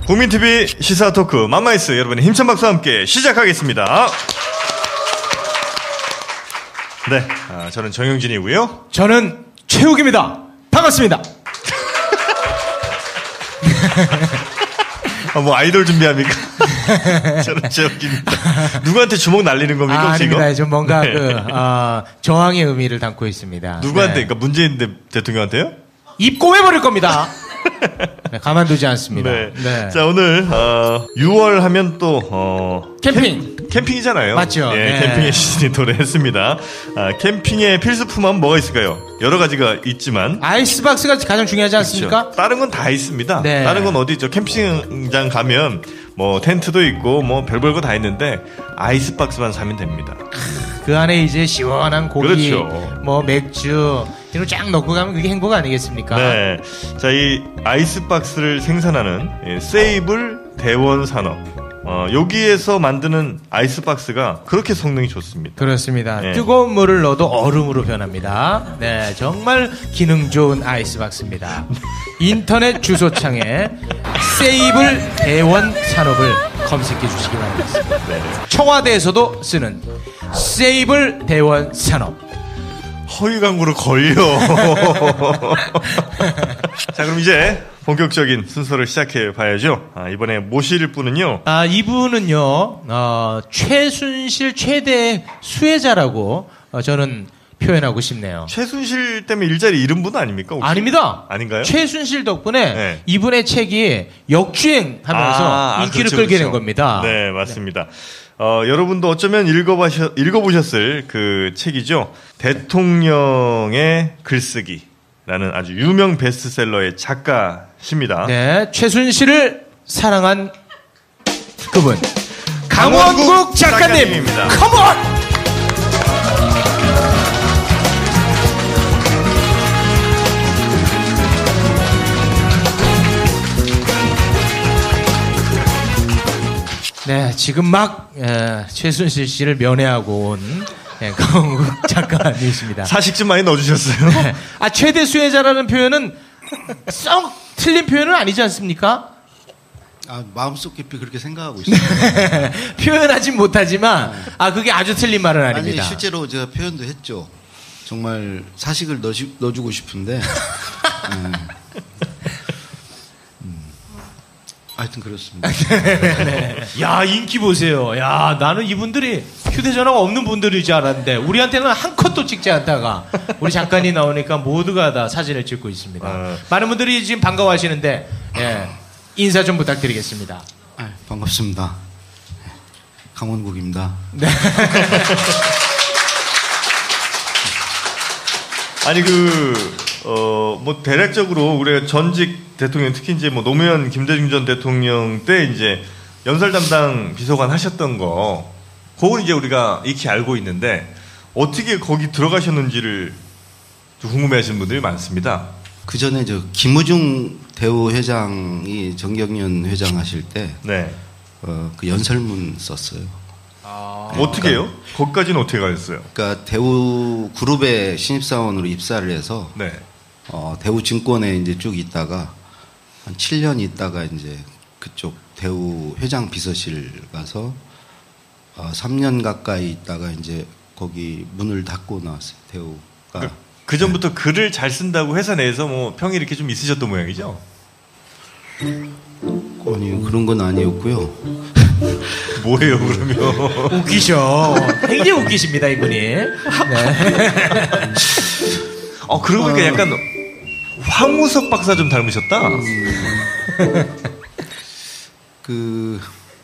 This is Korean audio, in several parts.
국민TV 시사 토크 맘마이스 여러분의 힘찬 박수와 함께 시작하겠습니다. 네, 저는 정영진이고요. 저는 최욱입니다. 반갑습니다. 뭐 아이돌 준비합니까? 저는 최욱입니다. 누구한테 주먹 날리는 겁니까? 아닙니다. 좀 뭔가 네. 저항의 의미를 담고 있습니다. 누구한테? 네. 그러니까 문재인 대통령한테요? 입 꼬매버릴 겁니다. 네, 가만두지 않습니다. 네. 네. 자, 오늘 6월 하면 또 캠핑이잖아요. 맞죠. 예, 네. 캠핑의 시즌이 도래했습니다. 캠핑의 필수품은 뭐가 있을까요? 여러 가지가 있지만 아이스박스가 가장 중요하지 않습니까? 그렇죠. 다른 건 다 있습니다. 네. 다른 건 어디 있죠? 캠핑장 가면 뭐 텐트도 있고 뭐 별별 거 다 있는데 아이스박스만 사면 됩니다. 그 안에 이제 시원한 고기, 그렇죠. 뭐 맥주 이런 쫙 넣고 가면 그게 행복 아니겠습니까? 네. 자, 이 아이스박스를 생산하는 세이블 대원산업. 여기에서 만드는 아이스박스가 그렇게 성능이 좋습니다. 그렇습니다. 네. 뜨거운 물을 넣어도 얼음으로 변합니다. 네, 정말 기능 좋은 아이스박스입니다. 인터넷 주소창에 세이블 대원 산업을 검색해 주시기 바라겠습니다. 네. 청와대에서도 쓰는 세이블 대원 산업. 허위 광고로 걸려. 자, 그럼 이제 본격적인 순서를 시작해 봐야죠. 이번에 모실 분은요. 이분은요, 최순실 최대 수혜자라고 저는 표현하고 싶네요. 최순실 때문에 일자리 잃은 분 아닙니까? 혹시? 아닙니다. 아닌가요? 최순실 덕분에 네. 이분의 책이 역주행하면서 인기를 그렇죠, 끌게 그렇죠. 된 겁니다. 네, 맞습니다. 여러분도 어쩌면 읽어보셨을 그 책이죠. 대통령의 글쓰기라는 아주 유명 베스트셀러의 작가십니다. 네, 최순실을 사랑한 그분 강원국 작가님, 작가님입니다. 컴온! 네, 지금 막 최순실 씨를 면회하고 온 강원국 작가님이십니다. 사식 좀 많이 넣어주셨어요. 네. 최대 수혜자라는 표현은 썩 틀린 표현은 아니지 않습니까? 마음속 깊이 그렇게 생각하고 있어요. 표현하진 못하지만 그게 아주 틀린 말은 아닙니다. 아니, 실제로 제가 표현도 했죠. 정말 사식을 넣어주고 싶은데 하여튼 그렇습니다. 야, 인기 보세요. 야, 나는 이분들이 휴대전화가 없는 분들이지 알았는데 우리한테는 한 컷도 찍지 않다가 우리 작가님 나오니까 모두가 다 사진을 찍고 있습니다. 많은 분들이 지금 반가워하시는데 인사 좀 부탁드리겠습니다. 반갑습니다. 강원국입니다. 네. 아니 뭐 대략적으로 우리가 전직 대통령 특히 이제 뭐 노무현 김대중 전 대통령 때 이제 연설 담당 비서관 하셨던 거 그건 이제 우리가 익히 알고 있는데 어떻게 거기 들어가셨는지를 좀 궁금해하시는 분들이 많습니다. 그 전에 김우중 대우 회장이 정경련 회장 하실 때 네. 그 연설문 썼어요. 어떻게 해요? 거기까지는 어떻게 가셨어요? 그러니까 대우 그룹의 신입사원으로 입사를 해서 네. 대우 증권에 이제 쭉 있다가 한 7년 있다가 이제 그쪽 대우 회장 비서실 가서 3년 가까이 있다가 이제 거기 문을 닫고 나왔어요. 대우가. 그 전부터 글을 잘 쓴다고 회사 내에서 뭐 평이 이렇게 좀 있으셨던 모양이죠? 아니 그런 건 아니었고요. 뭐예요 그러면? 웃기셔. 굉장히 웃기십니다, 이분이. 네. 그러고 보니까 약간 황우석 박사 좀 닮으셨다. 그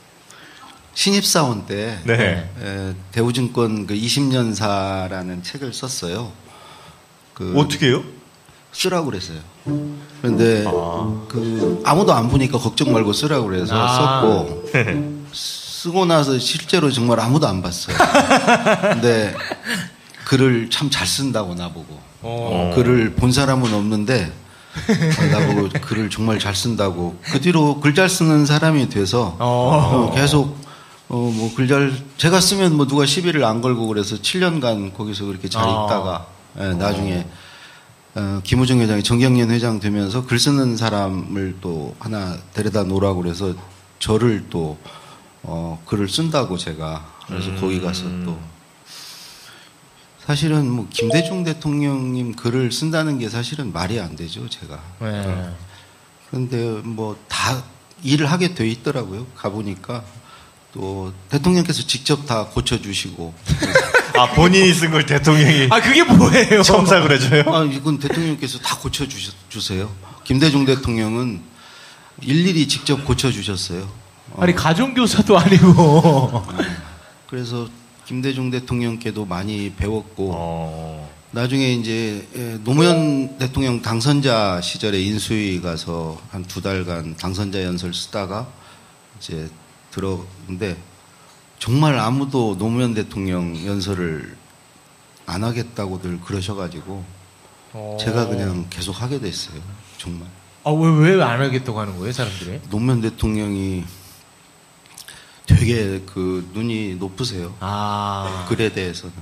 신입사원 때 네. 대우증권 그 20년사라는 책을 썼어요. 어떻게 해요? 쓰라고 그랬어요. 그런데 그 아무도 안 보니까 걱정 말고 쓰라고 그래서 썼고 쓰고 나서 실제로 정말 아무도 안 봤어요. 근데 글을 참 잘 쓴다고 나보고 글을 본 사람은 없는데 나보고 글을 정말 잘 쓴다고 그 뒤로 글 잘 쓰는 사람이 돼서 계속 뭐 글 잘 제가 쓰면 뭐 누가 시비를 안 걸고 그래서 7년간 거기서 그렇게 잘 있다가 나중에 김우중 회장이 정경련 회장 되면서 글 쓰는 사람을 또 하나 데려다 놓으라고 그래서 저를 또 글을 쓴다고 제가 그래서 거기 가서 또 사실은 뭐 김대중 대통령님 글을 쓴다는 게 사실은 말이 안 되죠 제가. 네. 그런데 뭐 다 일을 하게 돼 있더라고요. 가보니까 또 대통령께서 직접 다 고쳐주시고. 아 본인이 쓴 걸 대통령이 아 그게 뭐예요? 첨삭을 해줘요? 아 이건 대통령께서 다 고쳐주세요. 김대중 대통령은 일일이 직접 고쳐주셨어요. 아니 가정교사도 아니고. 그래서 김대중 대통령께도 많이 배웠고 나중에 이제 노무현 대통령 당선자 시절에 인수위 가서 한 2달간 당선자 연설 쓰다가 이제 들었는데 정말 아무도 노무현 대통령 연설을 안 하겠다고들 그러셔가지고 제가 그냥 계속 하게 됐어요. 정말. 아 왜 안 하겠다고 하는 거예요, 사람들이? 노무현 대통령이 되게 그 눈이 높으세요. 아. 글에 대해서는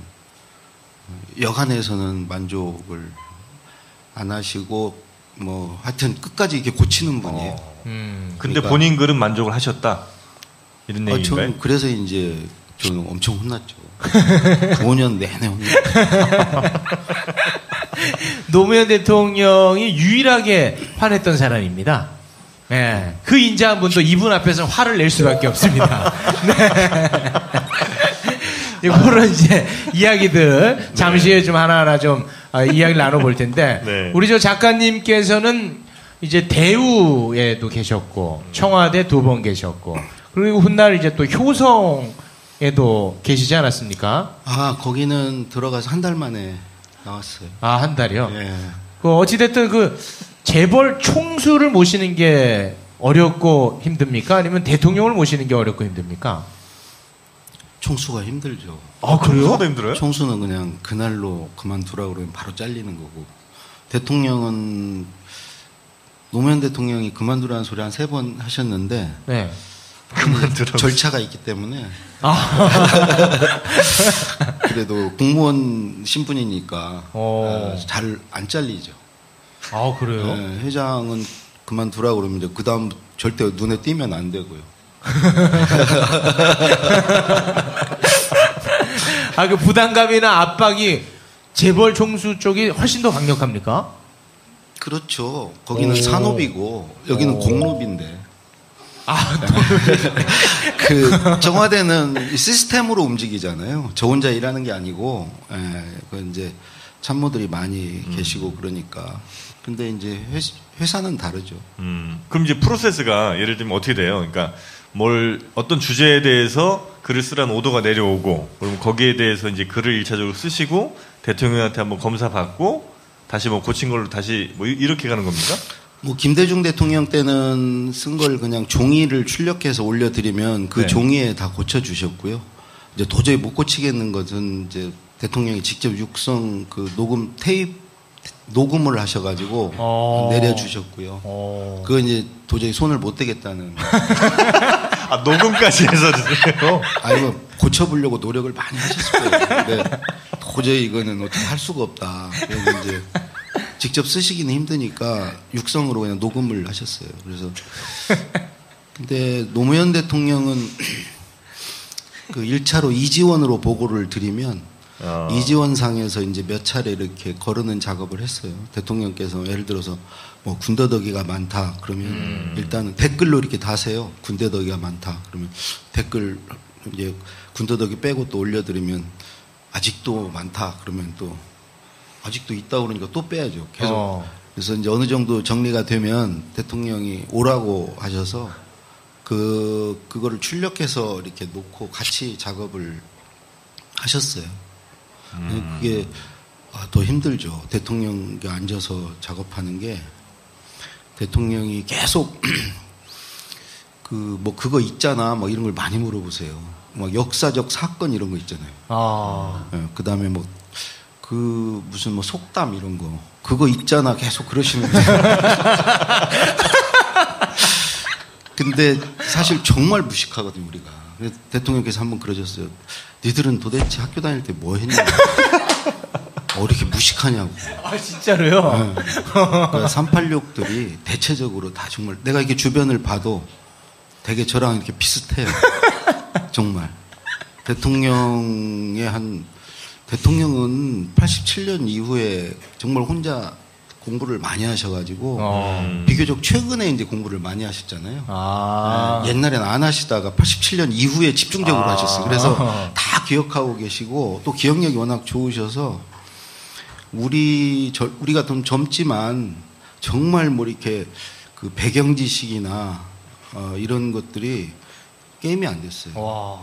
여간에서는 만족을 안 하시고 뭐 하여튼 끝까지 이렇게 고치는 분이에요. 근데 그러니까 본인 글은 만족을 하셨다 이런 얘기인가요? 저는 그래서 이제 저는 엄청 혼났죠. 5년 내내 혼났죠. 노무현 대통령이 유일하게 화냈던 사람입니다. 네. 그 인자한 분도 이분 앞에서 화를 낼 수밖에 없습니다. 네. 이거는 이제 이야기들 잠시 후에 좀 하나하나 좀 이야기를 나눠볼 텐데 네. 우리 저 작가님께서는 이제 대우에도 계셨고 청와대 2번 계셨고 그리고 훗날 이제 또 효성에도 계시지 않았습니까? 아 거기는 들어가서 한 달 만에 나왔어요. 아, 한 달이요? 예. 그 어찌됐든 그 재벌 총수를 모시는 게 어렵고 힘듭니까? 아니면 대통령을 모시는 게 어렵고 힘듭니까? 총수가 힘들죠. 아, 그래요? 총수도 힘들어요? 총수는 그냥 그날로 그만두라고 그러면 바로 잘리는 거고 대통령은 노무현 대통령이 그만두라는 소리 한 3번 하셨는데 네. 그만두라고. 절차가 있기 때문에 아. 그래도 공무원 신분이니까 잘 안 잘리죠. 아, 그래요? 네, 회장은 그만두라고 그러면 이제 그 다음 절대 눈에 띄면 안 되고요. 아, 그 부담감이나 압박이 재벌 총수 쪽이 훨씬 더 강력합니까? 그렇죠. 거기는 산업이고 여기는 공업인데. 아, 그 청와대는 시스템으로 움직이잖아요. 저 혼자 일하는 게 아니고, 그 이제 참모들이 많이 계시고 그러니까. 근데 이제 회사는 다르죠. 그럼 이제 프로세스가 예를 들면 어떻게 돼요? 그러니까 어떤 주제에 대해서 글을 쓰라는 오더가 내려오고, 그럼 거기에 대해서 이제 글을 1차적으로 쓰시고 대통령한테 한번 검사 받고 다시 뭐 고친 걸로 다시 뭐 이렇게 가는 겁니까? 뭐 김대중 대통령 때는 쓴 걸 그냥 종이를 출력해서 올려드리면 그 네. 종이에 다 고쳐주셨고요. 이제 도저히 못 고치겠는 것은 이제 대통령이 직접 육성 그 녹음을 하셔가지고 내려주셨고요. 그거 이제 도저히 손을 못 대겠다는. 아, 녹음까지 해서 주세요? 아니, 뭐, 고쳐보려고 노력을 많이 하셨을 거예요. 근데 도저히 이거는 어떻게 할 수가 없다. 그래서 이제 직접 쓰시기는 힘드니까 육성으로 그냥 녹음을 하셨어요. 그래서. 근데 노무현 대통령은 그 1차로 이지원으로 보고를 드리면 이지원상에서 이제 몇 차례 이렇게 거르는 작업을 했어요. 대통령께서 예를 들어서 뭐 군더더기가 많다 그러면 일단은 댓글로 이렇게 다세요. 군더더기가 많다 그러면 댓글 이제 군더더기 빼고 또 올려드리면 아직도 많다 그러면 또 아직도 있다 그러니까 또 빼야죠. 계속. 그래서 이제 어느 정도 정리가 되면 대통령이 오라고 하셔서 그거를 출력해서 이렇게 놓고 같이 작업을 하셨어요. 그게 더 힘들죠. 대통령이 앉아서 작업하는 게 대통령이 계속 뭐 그거 있잖아 뭐 이런 걸 많이 물어보세요. 막 역사적 사건 이런 거 있잖아요. 네, 그다음에 뭐 그 무슨 뭐 속담 이런 거 그거 있잖아 계속 그러시는데 근데 사실 정말 무식하거든요 우리가. 대통령께서 한번 그러셨어요. 니들은 도대체 학교 다닐 때 뭐 했냐? 이렇게 무식하냐고. 아, 진짜로요? 네. 그러니까 386들이 대체적으로 다 정말 내가 이렇게 주변을 봐도 되게 저랑 이렇게 비슷해요. 정말. 대통령은 87년 이후에 정말 혼자 공부를 많이 하셔가지고 비교적 최근에 이제 공부를 많이 하셨잖아요. 옛날에는 안 하시다가 87년 이후에 집중적으로 하셨어요. 그래서 다 기억하고 계시고 또 기억력이 워낙 좋으셔서 우리가 좀 젊지만 정말 뭐 이렇게 그 배경 지식이나 이런 것들이 게임이 안 됐어요.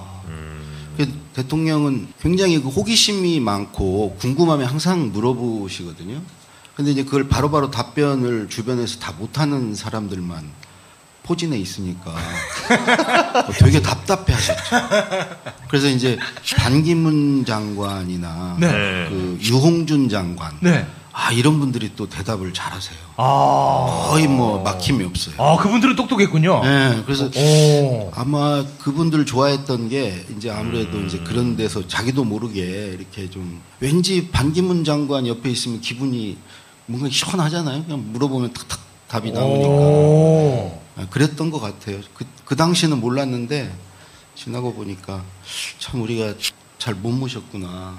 대통령은 굉장히 그 호기심이 많고 궁금하면 항상 물어보시거든요. 근데 이제 그걸 바로바로 답변을 주변에서 다 못하는 사람들만 포진해 있으니까 되게 답답해 하셨죠. 그래서 이제 반기문 장관이나 네. 그 유홍준 장관. 네. 이런 분들이 또 대답을 잘하세요. 거의 뭐 막힘이 없어요. 그분들은 똑똑했군요. 네, 그래서 아마 그분들 좋아했던 게 이제 아무래도 이제 그런 데서 자기도 모르게 이렇게 좀 왠지 반기문 장관 옆에 있으면 기분이 뭔가 시원하잖아요. 그냥 물어보면 탁탁 답이 나오니까. 그랬던 것 같아요. 그 당시는 몰랐는데 지나고 보니까 참 우리가 잘 못 모셨구나.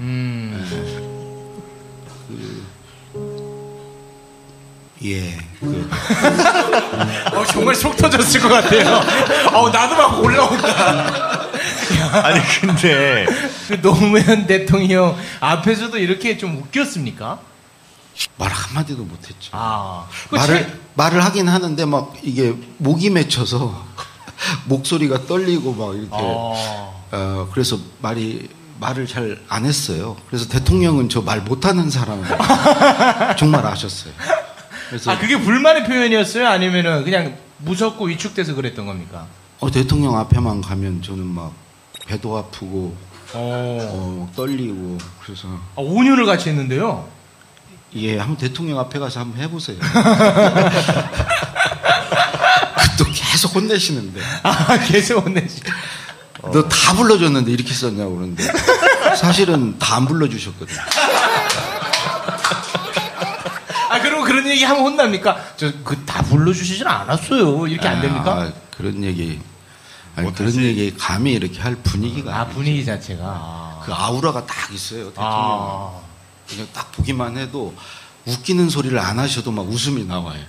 정말 속 터졌을 것 같아요. 나도 막 올라온다. 아니 근데 그 노무현 대통령 앞에서도 이렇게 좀 웃겼습니까? 말 한마디도 못했죠. 그 말을 하긴 하는데 막 이게 목이 맺혀서 목소리가 떨리고 막 이렇게 그래서 말을 잘 안 했어요. 그래서 대통령은 저 말 못하는 사람 정말 아셨어요. 그래서 그게 불만의 표현이었어요? 아니면은 그냥 무섭고 위축돼서 그랬던 겁니까? 대통령 앞에만 가면 저는 막 배도 아프고 떨리고 그래서 5년을 같이 했는데요. 한번 대통령 앞에 가서 한번 해보세요. 또 계속 혼내시는데. 계속 혼내시. 너 다 불러줬는데 이렇게 썼냐고 그러는데 사실은 다 안 불러주셨거든요. 그럼 그런 얘기 하면 혼납니까? 다 불러주시진 않았어요. 이렇게 안 됩니까? 그런 얘기. 그런 얘기 감히 이렇게 할 분위기가 아니죠. 분위기 자체가. 그 아우라가 딱 있어요, 대통령. 그냥 딱 보기만 해도 웃기는 소리를 안 하셔도 막 웃음이 나와요.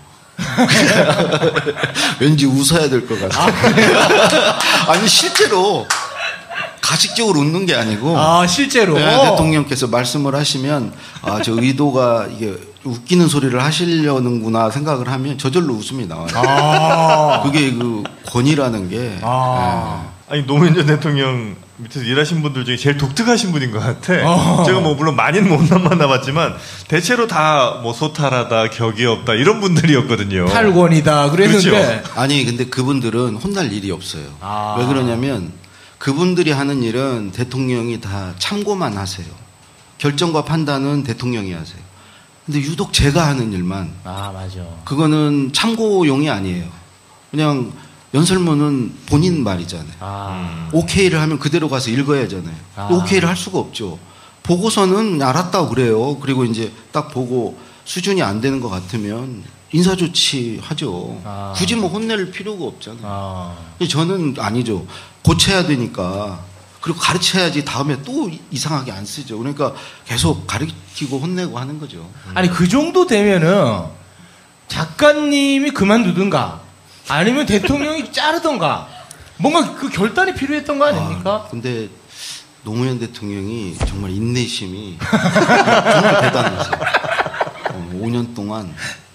왠지 웃어야 될 것 같아요. 아니, 실제로 가식적으로 웃는 게 아니고. 실제로? 네, 대통령께서 말씀을 하시면, 저 의도가 이게 웃기는 소리를 하시려는구나 생각을 하면 저절로 웃음이 나와요. 그게 그 권위라는 게. 아니 노무현 전 대통령 밑에서 일하신 분들 중에 제일 독특하신 분인 것 같아. 제가 뭐 물론 많이는 못 만나봤지만 대체로 다 뭐 소탈하다, 격이 없다 이런 분들이었거든요. 탈권이다 그랬는데. 그렇죠? 아니 근데 그분들은 혼날 일이 없어요. 왜 그러냐면 그분들이 하는 일은 대통령이 다 참고만 하세요. 결정과 판단은 대통령이 하세요. 근데 유독 제가 하는 일만. 맞아. 그거는 참고용이 아니에요. 그냥 연설문은 본인 말이잖아요. 오케이를 하면 그대로 가서 읽어야 하잖아요. 오케이를 할 수가 없죠. 보고서는 알았다고 그래요. 그리고 이제 딱 보고 수준이 안 되는 것 같으면 인사조치 하죠. 굳이 뭐 혼낼 필요가 없잖아요. 저는 아니죠. 고쳐야 되니까. 그리고 가르쳐야지 다음에 또 이상하게 안 쓰죠. 그러니까 계속 가르치고 혼내고 하는 거죠. 아니 그 정도 되면은 작가님이 그만두든가 아니면 대통령이 자르던가 뭔가 그 결단이 필요했던 거 아닙니까? 근데 노무현 대통령이 정말 인내심이 정말 대단하세요. 5년 동안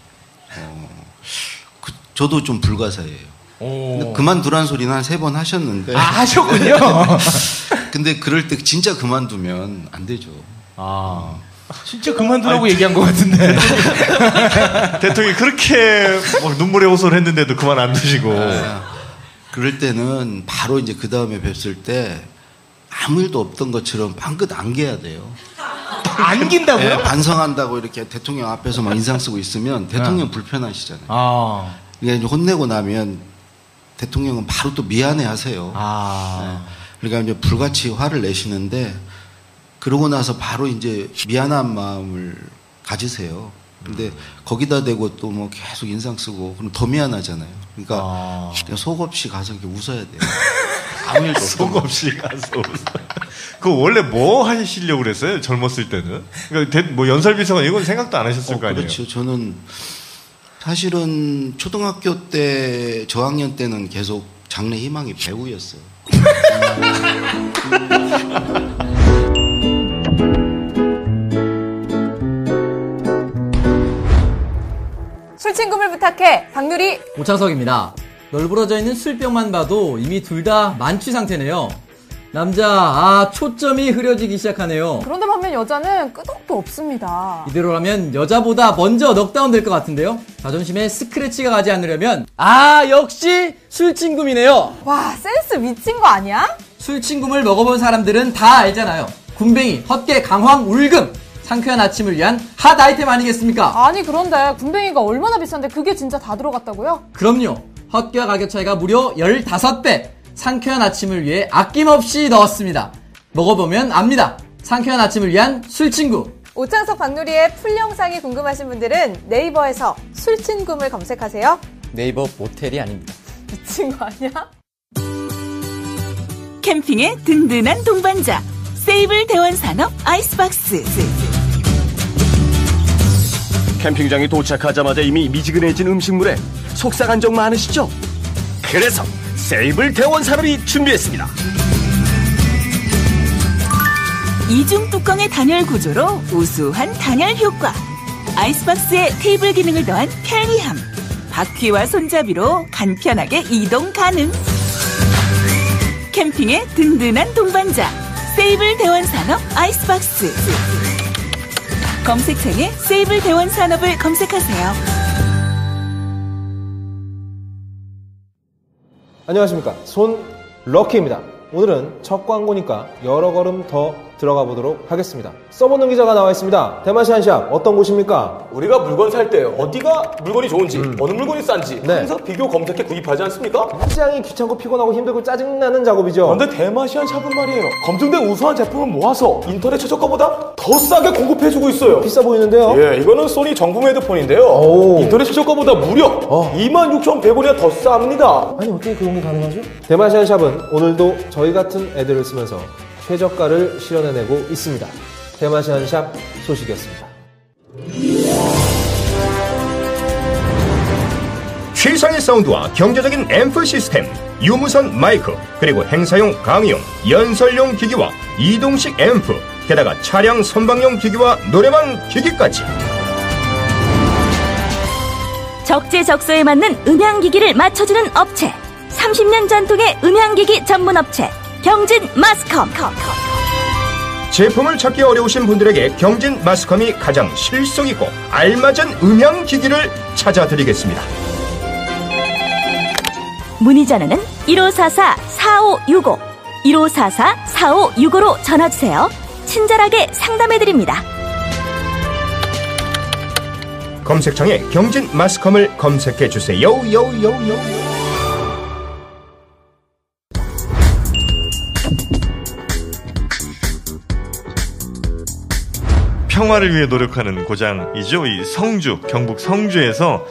저도 좀 불가사예요. 근데 그만두란 소리는 한 3번 하셨는데. 하셨군요. 근데 그럴 때 진짜 그만두면 안 되죠. 진짜 그만두라고 얘기한 것 같은데. 대통령이 그렇게 막 눈물의 호소를 했는데도 그만 안 두시고. 그럴 때는 바로 이제 그 다음에 뵀을 때 아무 일도 없던 것처럼 빵긋 안겨야 돼요. 안긴다고요? 네, 반성한다고 이렇게 대통령 앞에서 막 인상 쓰고 있으면 대통령 불편하시잖아요. 그러니까 이제 혼내고 나면 대통령은 바로 또 미안해 하세요. 그러니까 이제 불같이 화를 내시는데 그러고 나서 바로 이제 미안한 마음을 가지세요. 근데 거기다 대고 또 뭐 계속 인상 쓰고 그럼 더 미안하잖아요. 그러니까 속 없이 가서 이렇게 웃어야 돼요. 아무 일도 없어. 속 없이 가서 웃어. 그 원래 뭐 하시려고 그랬어요? 젊었을 때는? 그러니까 뭐 연설비서관 이건 생각도 안 하셨을 거 아니에요? 그렇죠. 저는 사실은 초등학교 때 저학년 때는 계속 장래 희망이 배우였어요. 술친구를 부탁해. 박누리. 오창석입니다. 널브러져 있는 술병만 봐도 이미 둘 다 만취 상태네요. 남자, 초점이 흐려지기 시작하네요. 그런데 반면 여자는 끄덕도 없습니다. 이대로라면 여자보다 먼저 넉다운 될 것 같은데요. 자존심에 스크래치가 가지 않으려면 역시 술친구이네요. 와, 센스 미친 거 아니야? 술친구를 먹어본 사람들은 다 알잖아요. 군뱅이, 헛개, 강황, 울금. 상쾌한 아침을 위한 핫 아이템 아니겠습니까? 아니 그런데 군뱅이가 얼마나 비싼데 그게 진짜 다 들어갔다고요? 그럼요. 헛개와 가격 차이가 무려 15배. 상쾌한 아침을 위해 아낌없이 넣었습니다. 먹어보면 압니다. 상쾌한 아침을 위한 술친구. 오창석 박누리의 풀 영상이 궁금하신 분들은 네이버에서 술친구를 검색하세요. 네이버 모텔이 아닙니다. 미친 거 아니야? 캠핑의 든든한 동반자 세이블 대원산업 아이스박스. 캠핑장에 도착하자마자 이미 미지근해진 음식물에 속상한 적 많으시죠? 그래서 세이블 대원산업이 준비했습니다. 이중 뚜껑의 단열 구조로 우수한 단열 효과, 아이스박스에 테이블 기능을 더한 편리함, 바퀴와 손잡이로 간편하게 이동 가능. 캠핑의 든든한 동반자 세이블 대원산업 아이스박스. 검색창에 세이블 대원산업을 검색하세요. 안녕하십니까, 손 럭키입니다. 오늘은 첫 광고니까 여러 걸음 더 들어가 보도록 하겠습니다. 써보는 기자가 나와 있습니다. 대마시안샵 어떤 곳입니까? 우리가 물건 살 때 어디가 물건이 좋은지 어느 물건이 싼지 항상 비교 검색해 구입하지 않습니까? 굉장히 귀찮고 피곤하고 힘들고 짜증나는 작업이죠. 그런데 대마시안샵은 말이에요, 검증된 우수한 제품을 모아서 인터넷 최저가보다 더 싸게 공급해주고 있어요. 비싸 보이는데요? 예, 이거는 소니 정품 헤드폰인데요. 인터넷 최저가보다 무려 26,100원이나 더 쌉니다. 아니 어떻게 그런 게 가능하죠? 대마시안샵은 오늘도 저희 같은 애들을 쓰면서 최저가를 실현해내고 있습니다. 대마시안샵 소식이었습니다. 최상의 사운드와 경제적인 앰프 시스템, 유무선 마이크, 그리고 행사용, 강의용, 연설용 기기와 이동식 앰프, 게다가 차량 선방용 기기와 노래방 기기까지. 적재적소에 맞는 음향기기를 맞춰주는 업체, 30년 전통의 음향기기 전문 업체 경진 마스컴. 제품을 찾기 어려우신 분들에게 경진 마스컴이 가장 실속있고 알맞은 음향기기를 찾아드리겠습니다. 문의 전화는 1544-4565, 1544-4565로 전화주세요. 친절하게 상담해드립니다. 검색창에 경진 마스컴을 검색해주세요. 평화를 위해 노력하는 고장이죠. 이 성주, 경북 성주에서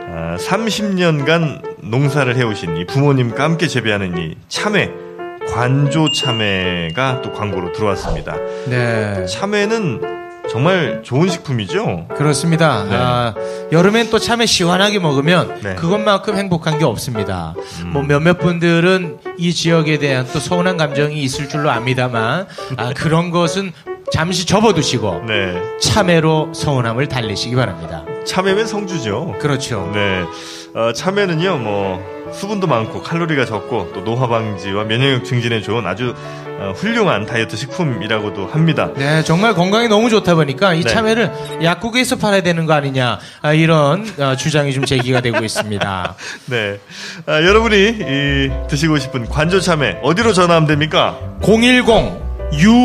30년간 농사를 해오신 이 부모님과 함께 재배하는 이 참외, 관조 참외가 또 광고로 들어왔습니다. 네. 참외는 정말 좋은 식품이죠? 그렇습니다. 네. 여름엔 또 참외 시원하게 먹으면 네. 그것만큼 행복한 게 없습니다. 뭐 몇몇 분들은 이 지역에 대한 또 서운한 감정이 있을 줄로 압니다만 그런 것은 잠시 접어두시고 네. 참외로 서운함을 달래시기 바랍니다. 참외면 성주죠. 그렇죠. 네. 참외는요, 뭐 수분도 많고 칼로리가 적고 또 노화 방지와 면역력 증진에 좋은 아주 훌륭한 다이어트 식품이라고도 합니다. 네, 정말 건강에 너무 좋다 보니까 이 네. 참외를 약국에서 팔아야 되는 거 아니냐 이런 주장이 좀 제기가 되고 있습니다. 네. 여러분이 드시고 싶은 관조 참외 어디로 전화하면 됩니까?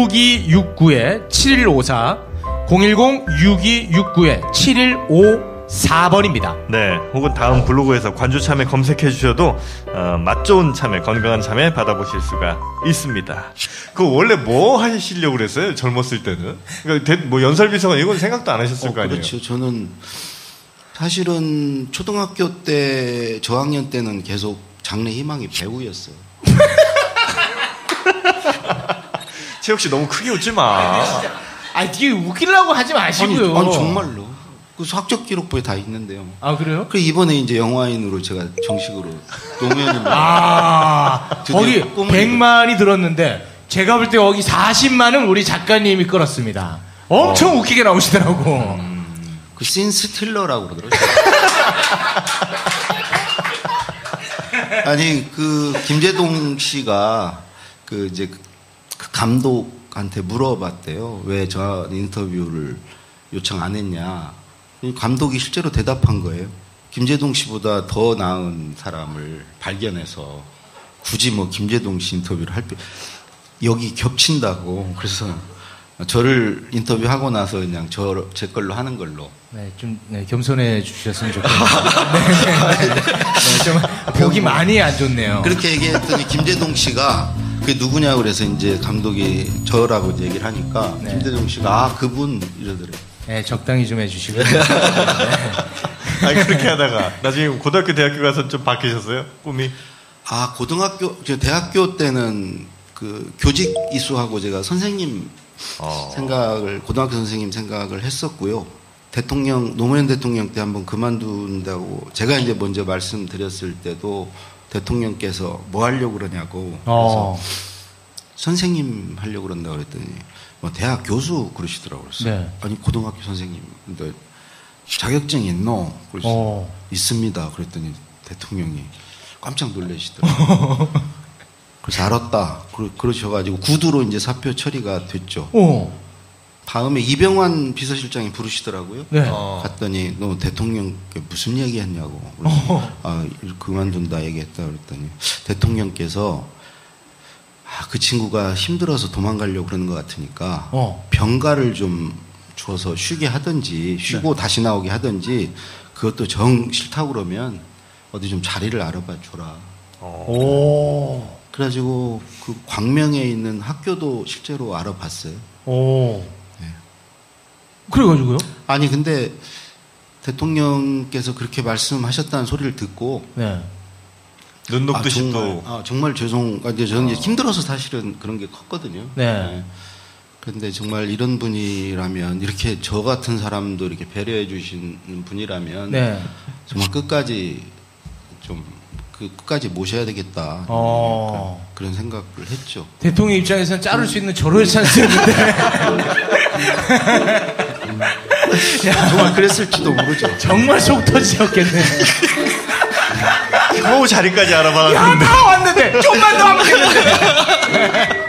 010-6269-7154 010-6269-7154 4번입니다. 네, 혹은 다음 블로그에서 관주 참외 검색해 주셔도 맛 좋은 참외, 건강한 참외 받아보실 수가 있습니다. 그 원래 뭐 하시려고 그랬어요? 젊었을 때는? 그러니까 뭐 연설비서관 이건 생각도 안 하셨을 거 아니에요? 그렇죠. 저는 사실은 초등학교 때 저학년 때는 계속 장래 희망이 배우였어요. 채욱 씨 너무 크게 웃지 마. 아, 이게 웃기려고 하지 마시고요. 아니 정말로. 그 학적 기록부에 다 있는데요. 아, 그래요? 그 이번에 이제 영화인으로 제가 정식으로 노무현님. 거기 100만이 들었는데 제가 볼 때 여기 40만은 우리 작가님이 끌었습니다. 엄청 웃기게 나오시더라고. 그 씬스틸러라고 그러더라고요. 아니 그 김재동 씨가 그 이제 그 감독한테 물어봤대요. 왜 저 인터뷰를 요청 안 했냐. 감독이 실제로 대답한 거예요. 김재동 씨보다 더 나은 사람을 발견해서 굳이 뭐 김재동 씨 인터뷰를 할 여기 겹친다고. 그래서 저를 인터뷰하고 나서 그냥 제 걸로 하는 걸로. 네, 좀 겸손해 주셨으면 좋겠네요. 좀 보기 많이 안 좋네요. 그렇게 얘기했더니 김재동 씨가 그게 누구냐고 그래서 이제 감독이 저라고 이제 얘기를 하니까 김재동 씨가 그분 이러더래요. 네, 적당히 좀 해주시고요. 아니, 그렇게 하다가 나중에 고등학교, 대학교 가서 좀 바뀌셨어요? 꿈이? 아, 대학교 때는 그 교직 이수하고 제가 선생님 생각을, 고등학교 선생님 생각을 했었고요. 노무현 대통령 때 한번 그만둔다고 제가 이제 먼저 말씀드렸을 때도 대통령께서 뭐 하려고 그러냐고. 그래서 선생님 하려고 그런다고 그랬더니 뭐 대학 교수 그러시더라고요. 네. 아니 고등학교 선생님 근데 자격증 있노? 그래서 있습니다. 그랬더니 대통령이 깜짝 놀라시더라고요. 그래서 알았다. 그러셔가지고 구두로 이제 사표 처리가 됐죠. 다음에 이병환 비서실장이 부르시더라고요. 네. 갔더니 너 대통령께 무슨 얘기했냐고. 그만둔다 얘기했다 그랬더니 대통령께서 그 친구가 힘들어서 도망가려고 그러는 것 같으니까 병가를 좀 줘서 쉬게 하든지 쉬고 다시 나오게 하든지 그것도 정 싫다고 그러면 어디 좀 자리를 알아봐 줘라. 그래가지고 그 광명에 있는 학교도 실제로 알아봤어요. 네. 그래가지고요? 아니 근데 대통령께서 그렇게 말씀하셨다는 소리를 듣고 눈 녹듯이 또. 정말 저는 이제 힘들어서 사실은 그런 게 컸거든요. 네. 그런데 정말 이런 분이라면, 이렇게 저 같은 사람도 이렇게 배려해 주시는 분이라면, 정말 끝까지 끝까지 모셔야 되겠다. 그런 생각을 했죠. 대통령 입장에서는 자를 수 있는 절호의 찬스였는데. 정말 그랬을지도 모르죠. 정말 속 터지셨겠네. 겨우 자리까지 알아봤는데. 다 왔는데 좀만 더 하면 되는데.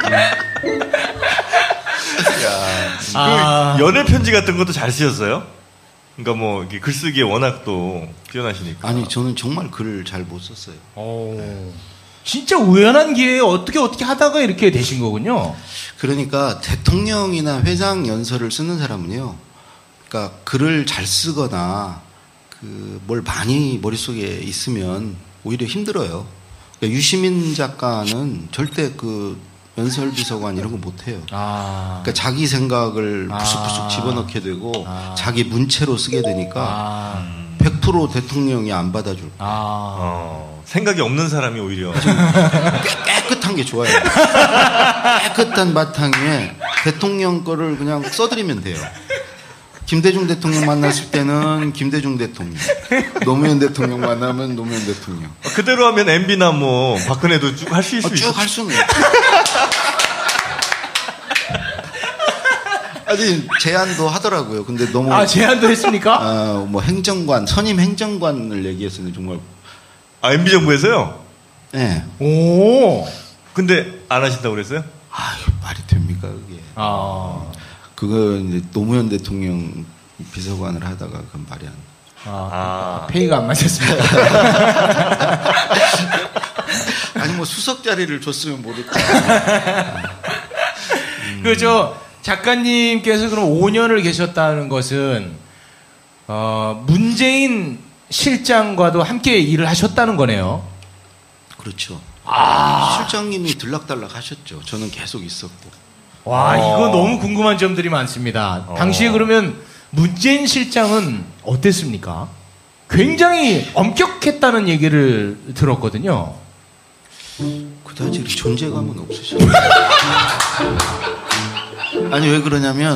그 연애 편지 같은 것도 잘 쓰셨어요? 그러니까 뭐 이렇게 글쓰기에 워낙 또 뛰어나시니까. 아니 저는 정말 글을 잘 못 썼어요. 진짜 우연한 기회에 어떻게 하다가 이렇게 되신 거군요. 그러니까 대통령이나 회장 연설을 쓰는 사람은요, 그러니까 글을 잘 쓰거나 뭘 많이 머릿속에 있으면 오히려 힘들어요. 그러니까 유시민 작가는 절대 연설비서관 이런 거 못해요. 그러니까 자기 생각을 부숙부숙 집어넣게 되고 자기 문체로 쓰게 되니까 100% 대통령이 안 받아줄 거예요. 생각이 없는 사람이 오히려 깨끗한 게 좋아요. 깨끗한 바탕에 대통령 거를 그냥 써드리면 돼요. 김대중 대통령 만났을 때는 김대중 대통령, 노무현 대통령 만나면 노무현 대통령. 그대로 하면 MB나 뭐 박근혜도 쭉 할 수 있어요. 쭉 할 수는. 아니 제안도 하더라고요. 근데 너무 제안도 했습니까? 뭐 행정관, 선임 행정관을 얘기했으니 정말. MB 정부에서요? 네. 오. 근데 안 하신다고 그랬어요? 말이 됩니까 그게? 그거 이제 노무현 대통령 비서관을 하다가 그건 말이 안. 페이가 안 맞았습니다. 아니 뭐 수석 자리를 줬으면 모를까. 작가님께서 그럼 5년을 계셨다는 것은 문재인 실장과도 함께 일을 하셨다는 거네요. 그렇죠. 실장님이 들락달락 하셨죠. 저는 계속 있었고. 와, 이거 너무 궁금한 점들이 많습니다. 당시에 그러면 문재인 실장은 어땠습니까? 굉장히 엄격했다는 얘기를 들었거든요. 그다지 존재감은 없으시죠. 아니, 왜 그러냐면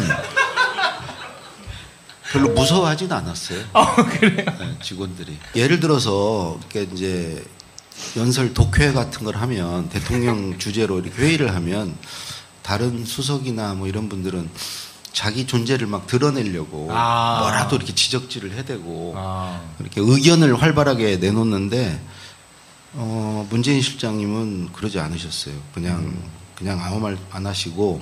별로 무서워하진 않았어요. 그래요? 네, 직원들이. 예를 들어서 이제 연설 독회 같은 걸 하면 대통령 주제로 이렇게 회의를 하면 다른 수석이나 뭐 이런 분들은 자기 존재를 막 드러내려고 뭐라도 이렇게 지적질을 해대고 이렇게 의견을 활발하게 내놓는데 문재인 실장님은 그러지 않으셨어요. 그냥 아무 말 안 하시고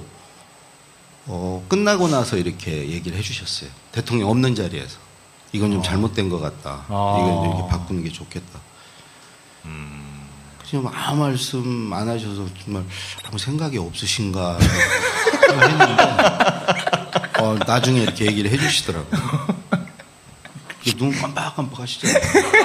끝나고 나서 이렇게 얘기를 해주셨어요. 대통령 없는 자리에서 이건 좀 잘못된 것 같다. 이건 이렇게 바꾸는 게 좋겠다. 지금 아무 말씀 안 하셔서 정말 아무 생각이 없으신가 했는데 나중에 이렇게 얘기를 해주시더라고요. 눈 깜빡깜빡 하시잖아요.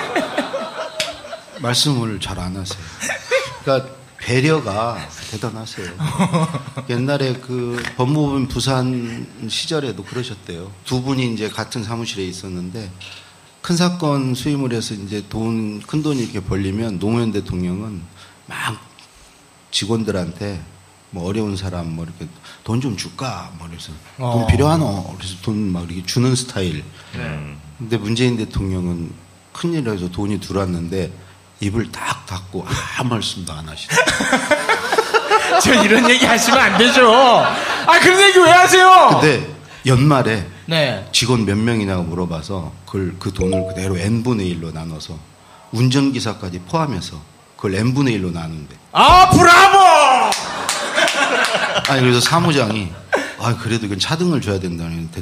말씀을 잘 안 하세요. 그러니까 배려가 대단하세요. 옛날에 그 법무부 부산 시절에도 그러셨대요. 두 분이 이제 같은 사무실에 있었는데 큰 사건 수임을 해서 이제 큰 돈이 이렇게 벌리면 노무현 대통령은 막 직원들한테 뭐 어려운 사람 뭐 이렇게 돈 좀 줄까 뭐 그래서 돈 필요하노 그래서 돈 막 이렇게 주는 스타일. 근데 문재인 대통령은 큰일이라서 돈이 들어왔는데 입을 딱 닫고 아무 말씀도 안 하시네. 저 이런 얘기 하시면 안 되죠. 그런 얘기 왜 하세요? 근데 연말에 네. 직원 몇 명이냐고 물어봐서 그 돈을 그대로 n분의 1로 나눠서 운전기사까지 포함해서 그걸 n분의 1로 나눈대. 브라보! 그래서 사무장이 그래도 이건 차등을 줘야 된다는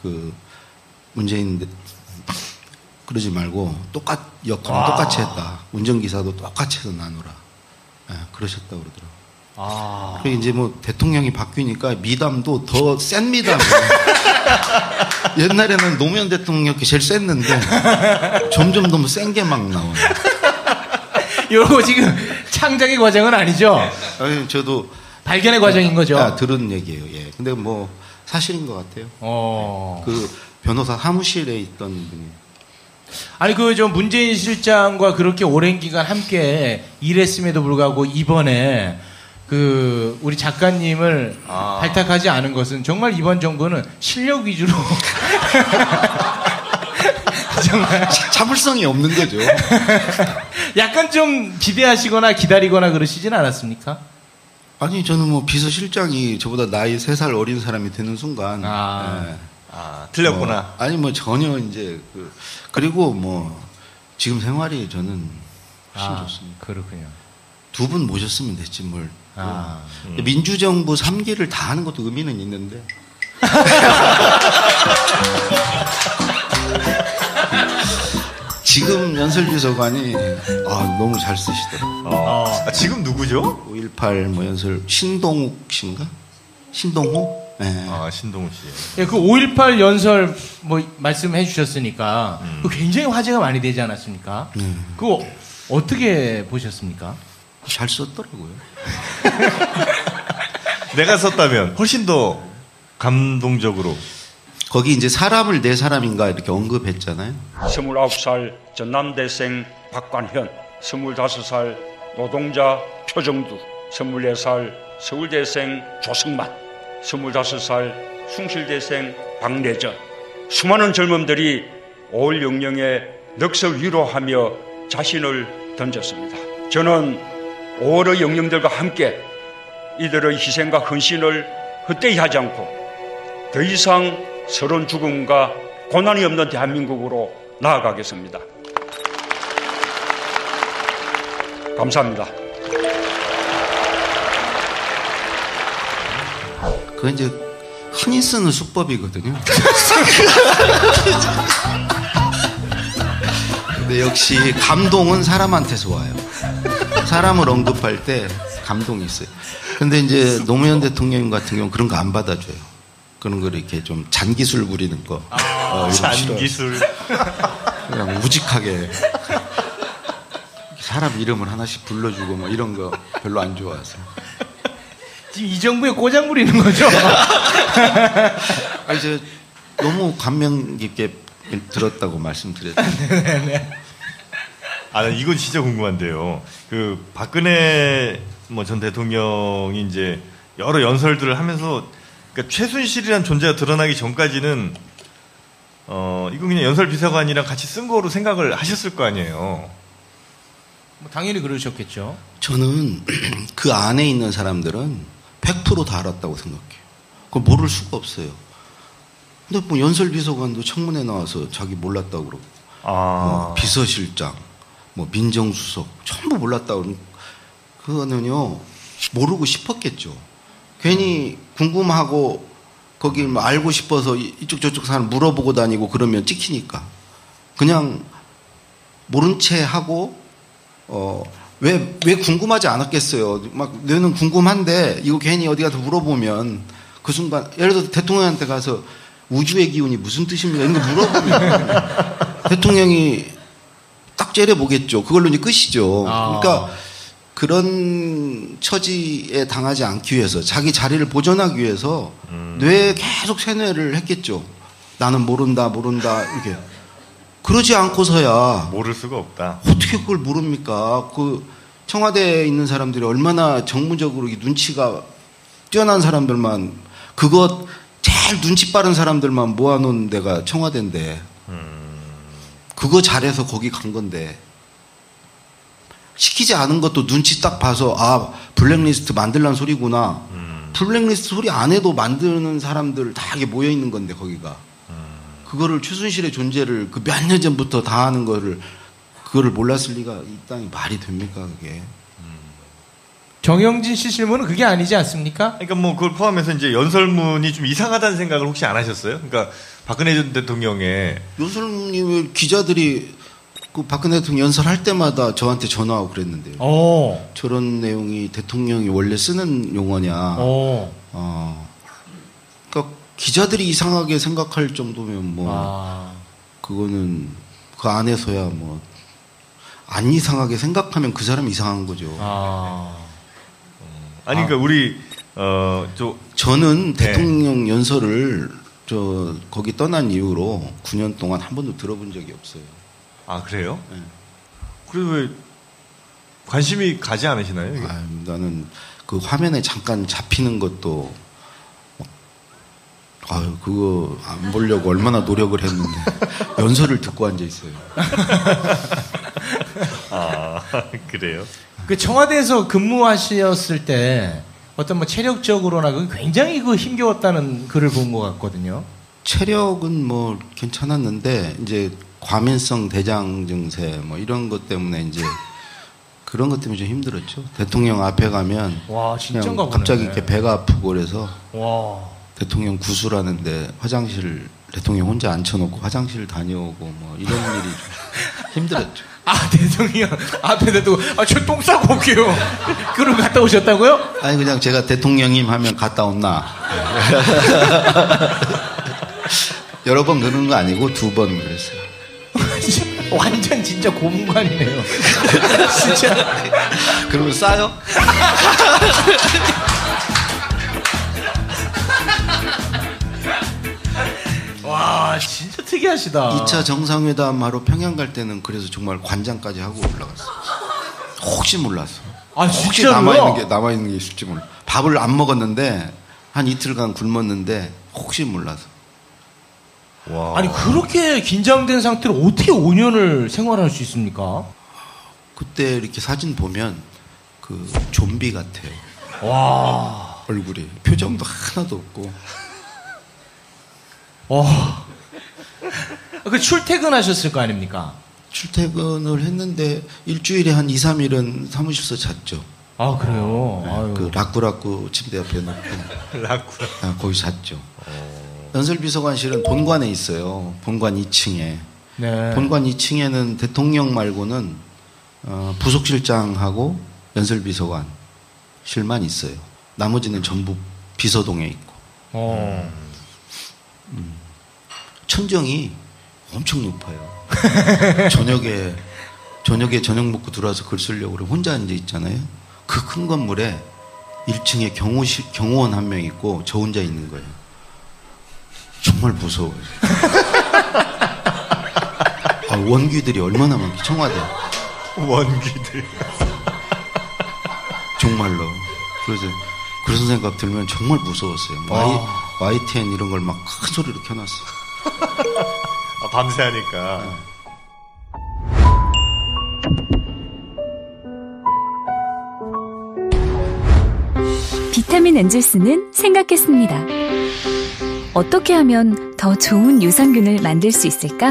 문재인 그러지 말고 역할은 똑같이 했다. 운전기사도 똑같이 해서 나누라. 그러셨다고 그러더라고요. 그리고 이제 뭐 대통령이 바뀌니까 미담도 더 센 미담. 옛날에는 노무현 대통령이 제일 셌는데 점점 너무 센 게 막 나오네. 이거 지금 창작의 과정은 아니죠? 아니, 저도 발견의 과정인 거죠. 들은 얘기예요. 예. 근데 뭐 사실인 것 같아요. 그 변호사 사무실에 있던 분이. 문재인 실장과 그렇게 오랜 기간 함께 일했음에도 불구하고 이번에 우리 작가님을 발탁하지 않은 것은 정말 이번 정부는 실력 위주로 정말 참을성이 없는 거죠. 약간 좀 기대하시거나 기다리거나 그러시진 않았습니까? 아니, 저는 뭐 비서실장이 저보다 나이 3살 어린 사람이 되는 순간 틀렸구나. 전혀 이제 그리고 뭐 지금 생활이 저는 훨씬 좋습니다. 그렇군요. 두 분 모셨으면 됐지 뭘. 민주정부 3기를 다 하는 것도 의미는 있는데. 지금 연설비서관이 너무 잘 쓰시더라고요. 지금 누구죠? 5.18 뭐 연설 신동욱 씨인가? 신동호? 네. 신동욱 씨. 예, 그 5.18 연설 뭐 말씀해 주셨으니까 굉장히 화제가 많이 되지 않았습니까? 그거 어떻게 보셨습니까? 잘 썼더라고요. 내가 썼다면 훨씬 더 감동적으로. 거기 이제 사람을 네 사람인가 이렇게 언급했잖아요. 29살 전남대생 박관현, 25살 노동자 표정두, 24살 서울대생 조승만, 25살 숭실대생 박래전. 수많은 젊음들이 5월 영령에 넋을 위로하며 자신을 던졌습니다. 저는 5월의 영령들과 함께 이들의 희생과 헌신을 헛되이 하지 않고 더 이상 서러운 죽음과 고난이 없는 대한민국으로 나아가겠습니다. 감사합니다. 그건 이제 흔히 쓰는 수법이거든요. 근데 역시 감동은 사람한테서 와요. 사람을 언급할 때 감동이 있어요. 근데 이제 노무현 대통령 같은 경우는 그런 거 안 받아줘요. 그런 걸 이렇게 좀 잔기술 부리는 거. 잔기술. 그냥 우직하게 사람 이름을 하나씩 불러주고 뭐 이런 거 별로 안 좋아해서. 지금 이 정부에 꼬장 부리는 거죠? 이제 너무 감명 깊게 들었다고 말씀드렸죠. 이건 진짜 궁금한데요. 그 박근혜 전 대통령이 이제 여러 연설들을 하면서 그러니까 최순실이란 존재가 드러나기 전까지는 이건 그냥 연설 비서관이랑 같이 쓴 거로 생각을 하셨을 거 아니에요. 뭐 당연히 그러셨겠죠. 저는 그 안에 있는 사람들은 100% 다 알았다고 생각해요. 그걸 모를 수가 없어요. 근데 뭐 연설 비서관도 청문회 나와서 자기 몰랐다고 그러고, 뭐 비서실장, 뭐 민정수석 전부 몰랐다고 그러고, 그거는요 모르고 싶었겠죠. 괜히 궁금하고 거기 뭐 알고 싶어서 이쪽 저쪽 사람 물어보고 다니고 그러면 찍히니까 그냥 모른 채 하고 왜 궁금하지 않았겠어요. 막 너는 궁금한데 이거 괜히 어디 가서 물어보면 그 순간 예를 들어서 대통령한테 가서 우주의 기운이 무슨 뜻입니까? 이런 거 물어보면 대통령이 딱 째려보겠죠. 그걸로 이제 끝이죠. 그러니까 그런 처지에 당하지 않기 위해서 자기 자리를 보존하기 위해서 뇌에 계속 세뇌를 했겠죠. 나는 모른다 이렇게. 그러지 않고서야 모를 수가 없다. 어떻게 그걸 모릅니까? 그 청와대에 있는 사람들이 얼마나 정무적으로 눈치가 뛰어난 사람들만 그거 제일 눈치 빠른 사람들만 모아놓은 데가 청와대인데 그거 잘해서 거기 간 건데 시키지 않은 것도 눈치 딱 봐서 블랙리스트 만들란 소리구나. 블랙리스트 소리 안 해도 만드는 사람들 다 이게 모여 있는 건데 거기가. 그거를 최순실의 존재를 그 몇 년 전부터 다 하는 그거를 몰랐을 리가 이 땅에 말이 됩니까 그게. 정영진 씨 질문은 그게 아니지 않습니까? 그러니까 뭐 그걸 포함해서 이제 연설문이 좀 이상하다는 생각을 혹시 안 하셨어요? 그러니까 박근혜 전 대통령의 연설문이 왜 기자들이 그 박근혜 대통령 연설할 때마다 저한테 전화하고 그랬는데요. 저런 내용이 대통령이 원래 쓰는 용어냐. 그러니까 기자들이 이상하게 생각할 정도면 그거는 그 안에서야 뭐 안 이상하게 생각하면 그 사람이 이상한 거죠. 그러니까 우리 저는 대통령 연설을 거기 떠난 이후로 9년 동안 한 번도 들어본 적이 없어요. 그래요? 네. 그래도 왜 관심이 가지 않으시나요? 이게? 나는 그 화면에 잠깐 잡히는 것도 그거 안 보려고 얼마나 노력을 했는데 연설을 듣고 앉아 있어요. 그래요? 그 청와대에서 근무하셨을 때 어떤 뭐 체력적으로나 굉장히 힘겨웠다는 글을 본 것 같거든요. 체력은 뭐 괜찮았는데 이제 과민성 대장 증세 뭐 이런 것 때문에 이제 그런 것 때문에 좀 힘들었죠. 대통령 앞에 가면 그냥 갑자기 이렇게 배가 아프고 그래서 대통령 구술하는데 화장실 대통령 혼자 앉혀놓고 화장실 다녀오고 뭐 이런 일이 좀 힘들었죠. 대통령 앞에다 두고 저 똥 싸고 올게요. 그걸 갔다 오셨다고요? 아니 그냥 제가 대통령님 하면 갔다 온나. 여러 번 그러는 거 아니고 2번 그랬어요. 완전 진짜 고문관이네요. 진짜. 그러면 싸요? 와, 진짜 특이하시다. 2차 정상회담 하러 평양 갈 때는 그래서 정말 관장까지 하고 올라갔어요. 혹시 몰랐어. 혹시 남아있는 게 있을지 몰라. 밥을 안 먹었는데 한 이틀간 굶었는데 혹시 몰라서. 아니 그렇게 긴장된 상태로 어떻게 5년을 생활할 수 있습니까? 그때 이렇게 사진 보면 그 좀비 같아요. 와, 얼굴이 표정도 하나도 없고. 그 출퇴근하셨을 거 아닙니까? 출퇴근을 했는데 일주일에 한 2, 3일은 사무실에서 잤죠. 그래요? 네, 그 라꾸라꾸 침대 옆에 놓고 거기 잤죠. 연설비서관실은 본관에 있어요. 본관 2층에. 네. 본관 2층에는 대통령 말고는 부속실장하고 연설비서관실만 있어요. 나머지는 전부 비서동에 있고. 천정이 엄청 높아요. 저녁에 저녁 먹고 들어와서 글 쓰려고 그래 혼자 앉아 있잖아요. 그 큰 건물에 1층에 경호원 한 명 있고 저 혼자 있는 거예요. 정말 무서워요. 원귀들이 얼마나 많게 청와대. 원귀들. 정말로. 그래서 그런 생각 들면 정말 무서웠어요. YTN 이런 걸 막 큰 소리로 켜놨어. 밤새 하니까. 비타민 엔젤스는 생각했습니다. 어떻게 하면 더 좋은 유산균을 만들 수 있을까?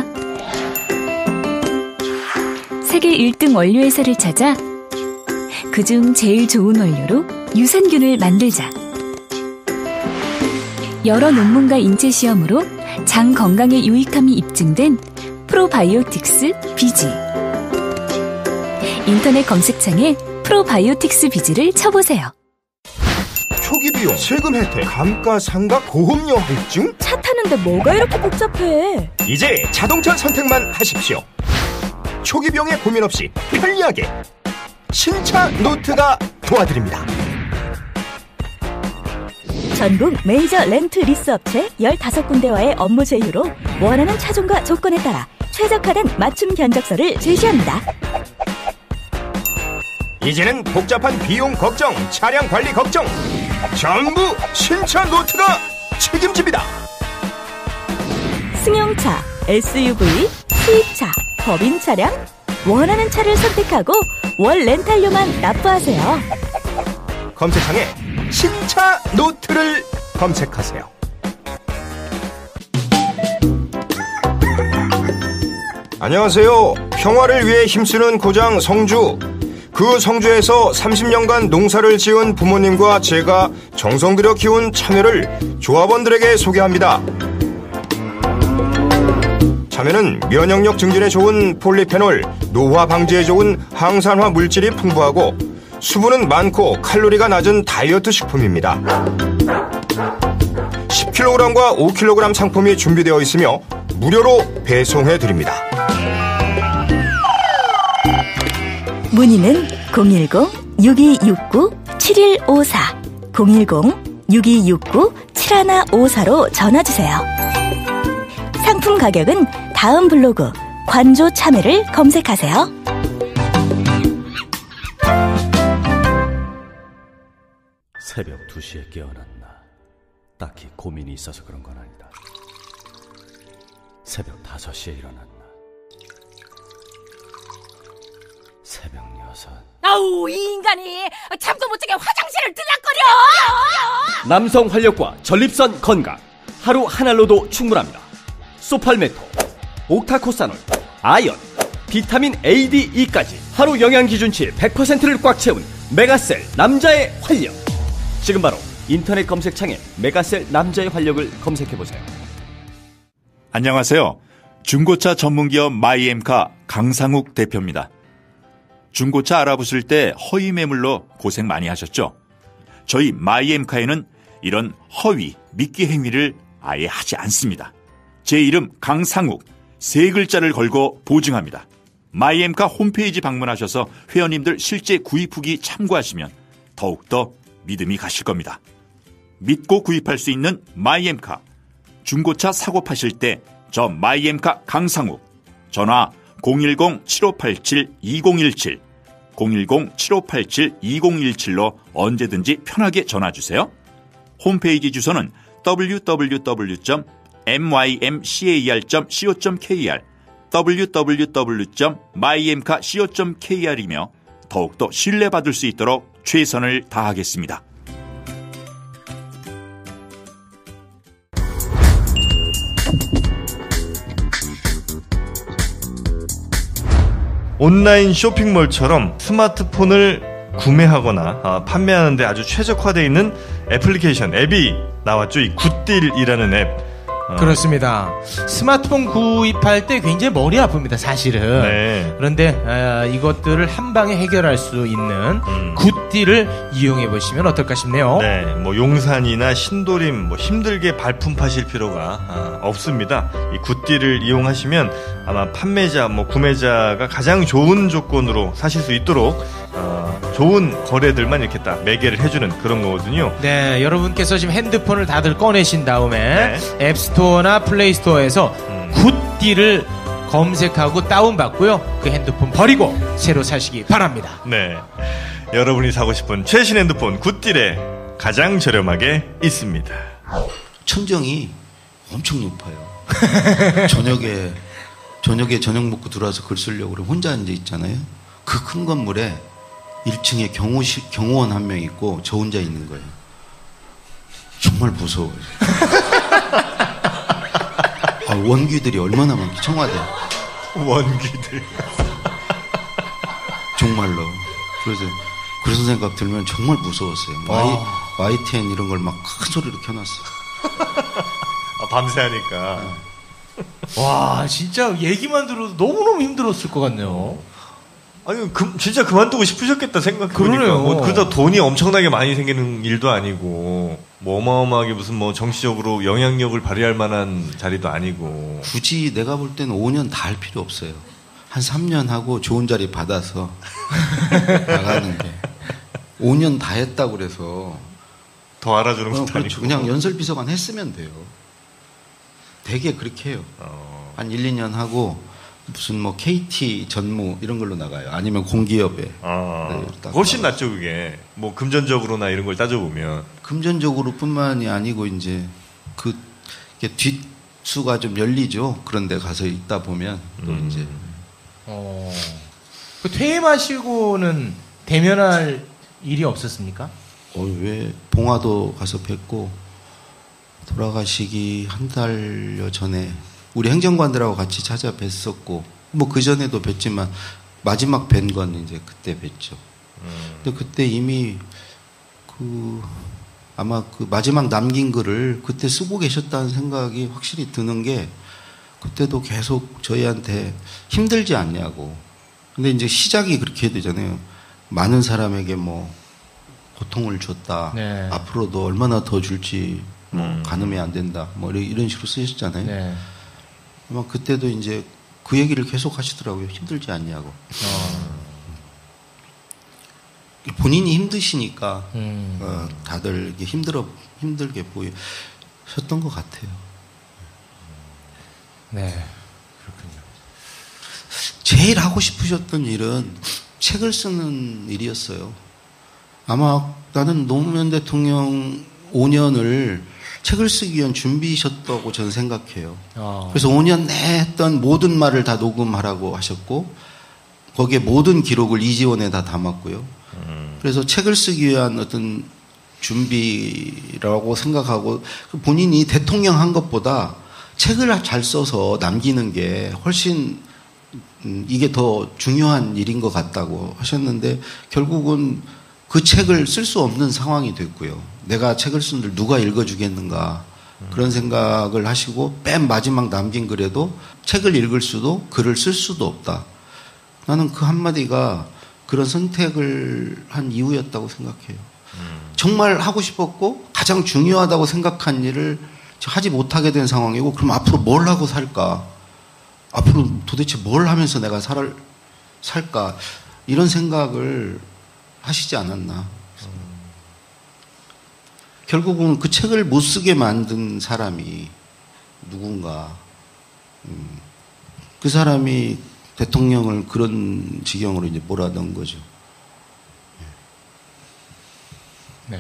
세계 1등 원료회사를 찾아 그중 제일 좋은 원료로 유산균을 만들자. 여러 논문과 인체 시험으로 장 건강에 유익함이 입증된 프로바이오틱스 비지. 인터넷 검색창에 프로바이오틱스 비지를 쳐보세요. 초기 비용, 세금 혜택, 감가상각, 보험료 할증? 차 타는데 뭐가 이렇게 복잡해? 이제 자동차 선택만 하십시오. 초기 비용에 고민 없이 편리하게 신차 노트가 도와드립니다. 전국 메이저 렌트 리스 업체 15군데와의 업무 제휴로 원하는 차종과 조건에 따라 최적화된 맞춤 견적서를 제시합니다. 이제는 복잡한 비용 걱정, 차량 관리 걱정 전부 신차 노트가 책임집니다. 승용차, SUV, 수입차, 법인 차량 원하는 차를 선택하고 월 렌탈료만 납부하세요. 검색창에 신차 노트를 검색하세요. 안녕하세요. 평화를 위해 힘쓰는 고장 성주. 그 성주에서 30년간 농사를 지은 부모님과 제가 정성 들여 키운 참외를 조합원들에게 소개합니다. 참외는 면역력 증진에 좋은 폴리페놀, 노화 방지에 좋은 항산화 물질이 풍부하고 수분은 많고 칼로리가 낮은 다이어트 식품입니다. 10kg과 5kg 상품이 준비되어 있으며 무료로 배송해드립니다. 문의는 010-6269-7154 010-6269-7154로 전화주세요. 상품 가격은 다음 블로그 관조 참외를 검색하세요. 새벽 2시에 깨어났나. 딱히 고민이 있어서 그런 건 아니다. 새벽 5시에 일어났나. 새벽 6. 아우, 이 인간이 잠도 못 자게 화장실을 들락거려. 남성 활력과 전립선 건강 하루 한 알로도 충분합니다. 소팔메토, 옥타코사놀, 아연, 비타민 A, D, E까지 하루 영양 기준치 100%를 꽉 채운 메가셀 남자의 활력. 지금 바로 인터넷 검색창에 메가셀 남자의 활력을 검색해보세요. 안녕하세요. 중고차 전문기업 마이엠카 강상욱 대표입니다. 중고차 알아보실 때 허위 매물로 고생 많이 하셨죠? 저희 마이엠카에는 이런 허위, 미끼 행위를 아예 하지 않습니다. 제 이름 강상욱, 3글자를 걸고 보증합니다. 마이엠카 홈페이지 방문하셔서 회원님들 실제 구입 후기 참고하시면 더욱더 믿음이 가실 겁니다. 믿고 구입할 수 있는 마이엠카. 중고차 사고 파실 때 저 마이엠카 강상욱. 전화 010-7587-2017 010-7587-2017로 언제든지 편하게 전화주세요. 홈페이지 주소는 www.mymcar.co.kr www.mymcar.co.kr이며 더욱더 신뢰받을 수 있도록 최선을 다하겠습니다. 온라인 쇼핑몰처럼 스마트폰을 구매하거나 판매하는데 아주 최적화되어 있는 애플리케이션, 앱이 나왔죠. 이 굿딜이라는 앱. 그렇습니다. 스마트폰 구입할 때 굉장히 머리 아픕니다, 사실은. 네. 그런데 이것들을 한 방에 해결할 수 있는 굿딜을 이용해 보시면 어떨까 싶네요. 네, 뭐 용산이나 신도림 뭐 힘들게 발품 파실 필요가 없습니다. 이 굿딜을 이용하시면 아마 판매자, 뭐 구매자가 가장 좋은 조건으로 사실 수 있도록 좋은 거래들만 이렇게 딱 매개를 해주는 그런 거거든요. 네, 여러분께서 지금 핸드폰을 다들 꺼내신 다음에 앱스토어나 플레이스토어에서 굿딜을 검색하고 다운받고요. 그 핸드폰 버리고 새로 사시기 바랍니다. 네, 여러분이 사고 싶은 최신 핸드폰 굿딜에 가장 저렴하게 있습니다. 천정이 엄청 높아요. 저녁에 저녁 먹고 들어와서 글 쓰려고 그래 혼자 앉아 있잖아요. 그 큰 건물에 1층에 경호원 한 명 있고 저 혼자 있는 거예요. 정말 무서워요. 원귀들이 얼마나 많기, 청와대. 원귀들. 정말로. 그래서 생각 들면 정말 무서웠어요. YTN 이런 걸 막 큰 소리로 켜놨어. 밤새 하니까. 와, 진짜 얘기만 들어도 너무너무 힘들었을 것 같네요. 아니, 진짜 그만두고 싶으셨겠다 생각해보니까. 그러네요. 뭐, 그러다 돈이 엄청나게 많이 생기는 일도 아니고, 뭐, 어마어마하게 무슨 뭐, 정치적으로 영향력을 발휘할 만한 자리도 아니고. 굳이 내가 볼 때는 5년 다 할 필요 없어요. 한 3년 하고 좋은 자리 받아서 나가는 게. 5년 다 했다고 그래서. 더 알아주는 것도 그렇죠. 아니고. 그냥 연설비서관 했으면 돼요. 되게 그렇게 해요. 한 1, 2년 하고, 무슨 뭐 KT 전무 이런 걸로 나가요. 아니면 공기업에. 네, 훨씬 낫죠, 그게. 뭐 금전적으로나 이런 걸 따져보면. 금전적으로뿐만이 아니고 이제 이게 뒷수가 좀 열리죠. 그런데 가서 있다 보면 또 이제. 그 퇴임하시고는 대면할 일이 없었습니까? 왜 봉화도 가서 뵙고 돌아가시기 한 달여 전에. 우리 행정관들하고 같이 찾아뵀었고, 뭐 그전에도 뵀지만, 마지막 뵌 건 이제 그때 뵀죠. 근데 그때 이미 아마 그 마지막 남긴 글을 그때 쓰고 계셨다는 생각이 확실히 드는 게, 그때도 계속 저희한테 힘들지 않냐고. 근데 이제 시작이 그렇게 되잖아요. 많은 사람에게 뭐, 고통을 줬다. 네. 앞으로도 얼마나 더 줄지, 뭐, 가늠이 안 된다. 뭐, 이런 식으로 쓰셨잖아요. 네. 아마 그때도 이제 그 얘기를 계속 하시더라고요. 힘들지 않냐고. 본인이 힘드시니까 다들 이렇게 힘들게 보이셨던 것 같아요. 네, 그렇군요. 제일 하고 싶으셨던 일은 책을 쓰는 일이었어요. 아마 나는 노무현 대통령 5년을 책을 쓰기 위한 준비이셨다고 저는 생각해요. 그래서 5년 내 했던 모든 말을 다 녹음하라고 하셨고, 거기에 모든 기록을 이지원에 다 담았고요. 그래서 책을 쓰기 위한 어떤 준비라고 생각하고, 본인이 대통령 한 것보다 책을 잘 써서 남기는 게 훨씬 이게 더 중요한 일인 것 같다고 하셨는데, 결국은 그 책을 쓸 수 없는 상황이 됐고요. 내가 책을 쓴들 누가 읽어주겠는가, 그런 생각을 하시고, 맨 마지막 남긴 글에도 책을 읽을 수도 글을 쓸 수도 없다. 나는 그 한마디가 그런 선택을 한 이유였다고 생각해요. 정말 하고 싶었고 가장 중요하다고 생각한 일을 하지 못하게 된 상황이고, 그럼 앞으로 뭘 하고 살까? 앞으로 도대체 뭘 하면서 내가 살까? 이런 생각을 하시지 않았나. 결국은 그 책을 못 쓰게 만든 사람이 누군가, 그 사람이 대통령을 그런 지경으로 이제 몰아넣은 거죠. 네.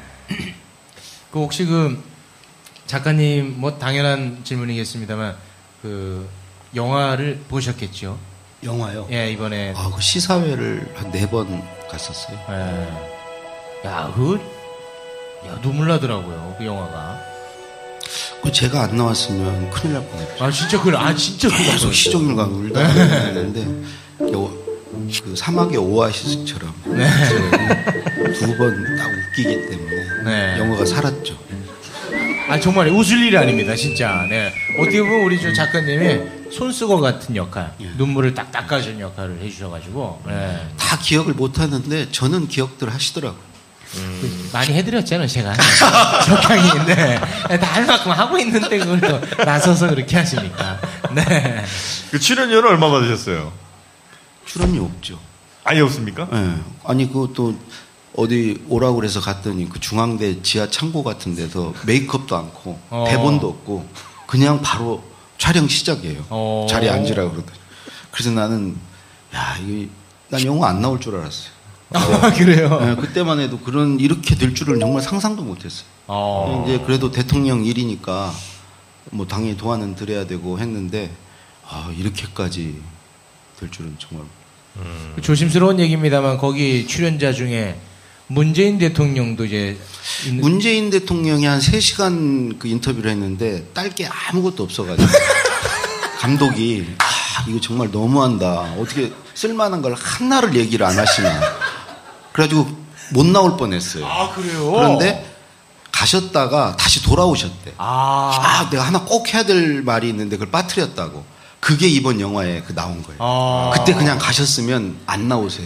그 혹시 작가님 뭐 당연한 질문이겠습니다만, 그 영화를 보셨겠죠? 영화요? 예, 이번에. 그 시사회를 한 4번 갔었어요. 예. 눈물 나더라고요, 그 영화가. 제가 안 나왔으면 큰일 날 뻔했죠. 진짜 계속 시종일관 울다 했는데, 그 사막의 오아시스처럼. 네. 2번 딱 웃기기 때문에. 네. 영화가 살았죠. 아 정말 웃을 일이 아닙니다, 진짜. 네. 어떻게 보면 우리 저 작가님이 손수거 같은 역할, 눈물을 딱 닦아주는 역할을 해주셔가지고. 네. 다 기억을 못 하는데 저는 기억들 하시더라고요. 많이 해드렸잖아요, 제가. 적당히. 네. 다 할 만큼 하고 있는데 그걸 또 나서서 그렇게 하시니까. 네. 그 출연료는 얼마 받으셨어요? 출연료 없죠. 아예 없습니까? 네. 아니 그것도 어디 오라고 그래서 갔더니 그 중앙대 지하 창고 같은 데서 메이크업도 않고 대본도 없고 그냥 바로 촬영 시작이에요. 자리에 앉으라고 그러더니. 그래서 나는 난 영화 안 나올 줄 알았어요. 아, 그래요? 네, 그때만 해도 이렇게 될 줄은 정말 상상도 못했어요. 이제 그래도 대통령 일이니까 뭐 당연히 도와는 드려야 되고 했는데 이렇게까지 될 줄은 정말. 조심스러운 얘기입니다만 거기 출연자 중에 문재인 대통령도 이제 문재인 대통령이 한 3시간 그 인터뷰를 했는데 딸 게 아무것도 없어가지고 감독이 이거 정말 너무한다. 어떻게 쓸만한 걸 하나를 얘기를 안 하시나. 그래가지고 못 나올 뻔했어요. 아 그래요? 그런데 가셨다가 다시 돌아오셨대. 내가 하나 꼭 해야 될 말이 있는데 그걸 빠뜨렸다고. 그게 이번 영화에 나온 거예요. 그때 그냥 가셨으면 안 나오세요.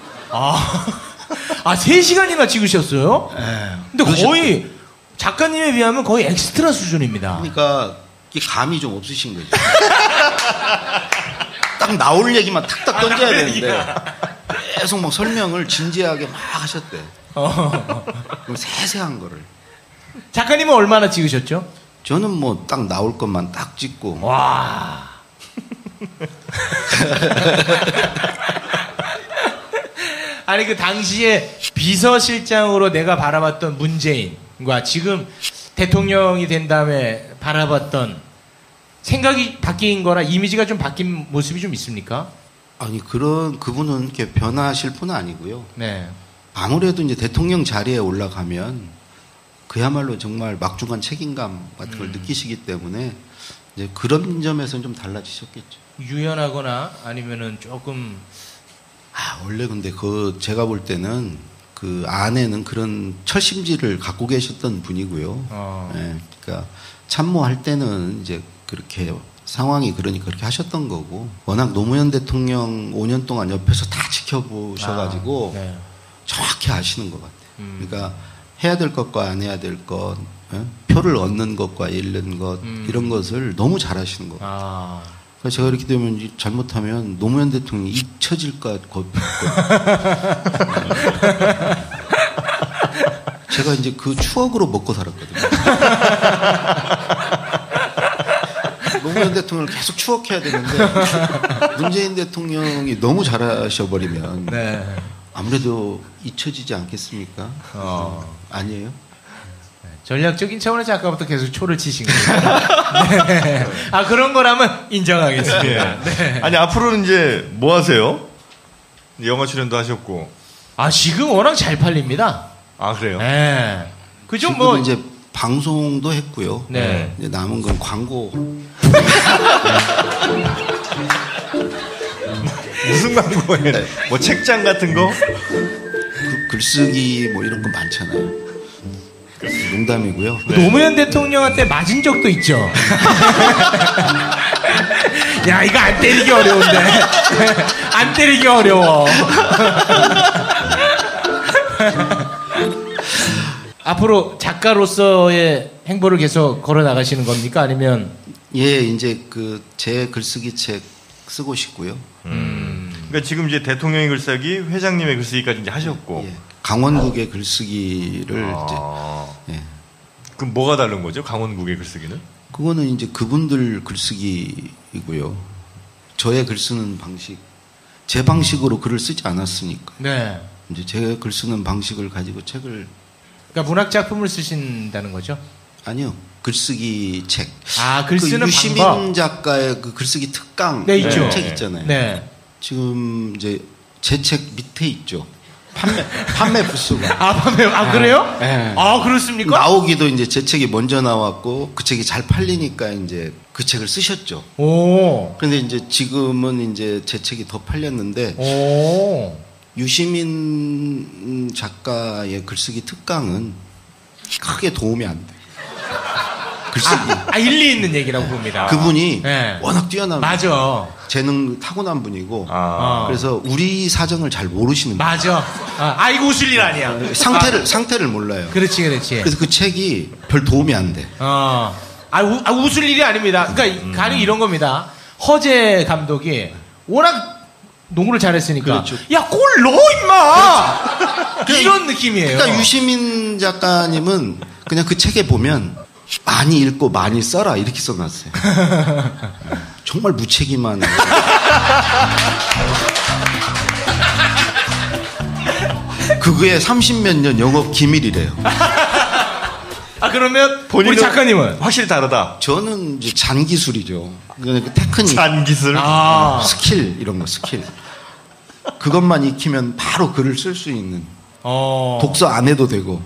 3시간이나 찍으셨어요? 네. 근데 거의 작가님에 비하면 거의 엑스트라 수준입니다. 그러니까 이게 감이 좀 없으신 거죠. 딱 나올 얘기만 탁탁 던져야 되는데 계속 막 설명을 진지하게 막 하셨대. 그럼 세세한 거를. 작가님은 얼마나 찍으셨죠? 저는 뭐 딱 나올 것만 딱 찍고. 와. 아니 그 당시에 비서실장으로 내가 바라봤던 문재인과 지금 대통령이 된 다음에 바라봤던 생각이 바뀐 거나 이미지가 좀 바뀐 모습이 좀 있습니까? 아니 그분은 이렇게 변하실 분은 아니고요. 네. 아무래도 이제 대통령 자리에 올라가면 그야말로 정말 막중한 책임감 같은 걸 느끼시기 때문에 이제 그런 점에서는 좀 달라지셨겠죠. 유연하거나 아니면은 조금 원래 근데 제가 볼 때는 그 안에는 그런 철심지를 갖고 계셨던 분이고요. 네, 그러니까 참모할 때는 이제 그렇게 상황이 그러니까 그렇게 하셨던 거고 워낙 노무현 대통령 5년 동안 옆에서 다 지켜보셔가지고 네. 정확히 아시는 것 같아요. 그러니까 해야 될 것과 안 해야 될 것, 표를 얻는 것과 잃는 것 이런 것을 너무 잘 하시는 것 같아요. 그래서 제가 이렇게 되면 잘못하면 노무현 대통령이 잊혀질까 제가 이제 그 추억으로 먹고 살았거든요. 노무현 대통령을 계속 추억해야 되는데 문재인 대통령이 너무 잘하셔버리면 아무래도 잊혀지지 않겠습니까? 아니에요? 전략적인 차원에서 아까부터 계속 초를 치신 거예요. 네. 그런 거라면 인정하겠습니다. 네. 아니 앞으로는 이제 뭐 하세요? 영화 출연도 하셨고. 지금 워낙 잘 팔립니다. 그래요? 네. 그죠? 뭐 이제 방송도 했고요. 네. 이제 남은 건 광고. 무슨 광고예요? 뭐 책장 같은 거? 글쓰기 뭐 이런 거 많잖아요. 농담이고요. 노무현 대통령한테 맞은 적도 있죠. 야, 이거 안 때리기 어려운데. 안 때리기 어려워. 앞으로 작가로서의 행보를 계속 걸어 나가시는 겁니까? 아니면? 이제 제 글쓰기 책 쓰고 싶고요. 그러니까 지금 이제 대통령의 글쓰기, 회장님의 글쓰기까지 이제 하셨고. 강원국의 글쓰기를 이제. 그럼 뭐가 다른 거죠? 강원국의 글쓰기는? 그거는 이제 그분들 글쓰기이고요. 저의 글 쓰는 방식, 제 방식으로 글을 쓰지 않았으니까. 네. 이제 제 글 쓰는 방식을 가지고 책을. 그러니까 문학 작품을 쓰신다는 거죠? 아니요. 글쓰기 책. 글 쓰는 유시민 방법. 작가의 그 글쓰기 특강. 네, 있죠. 책 있잖아요. 네. 지금 이제 제 책 밑에 있죠. 판매 부수가. 그래요? 네. 그렇습니까? 나오기도 이제 제 책이 먼저 나왔고 그 책이 잘 팔리니까 이제 그 책을 쓰셨죠. 그런데 이제 지금은 이제 제 책이 더 팔렸는데 유시민 작가의 글쓰기 특강은 크게 도움이 안 돼. 글쓰기. 일리 있는 얘기라고 봅니다. 그분이 네. 워낙 뛰어난 맞아. 재능 타고난 분이고 그래서 우리 사정을 잘 모르시는 분. 맞아. 이거 웃을 일 아니야. 상태를 몰라요. 그렇지. 그래서 그 책이 별 도움이 안 돼. 웃을 일이 아닙니다. 그러니까 가령 이런 겁니다. 허재 감독이 워낙 농구를 잘했으니까 그렇죠. 야, 골 넣어 임마. 이런 느낌이에요. 그러니까 유시민 작가님은 그냥 그 책에 보면 많이 읽고 많이 써라 이렇게 써놨어요. 정말 무책임한. 그거의 30몇 년 영업 기밀이래요. 그러면 우리 작가님은 확실히 다르다. 저는 이제 잔기술이죠. 그러니까 테크닉, 잔기술, 스킬 이런 거 스킬. 그것만 익히면 바로 글을 쓸 수 있는. 독서 안 해도 되고.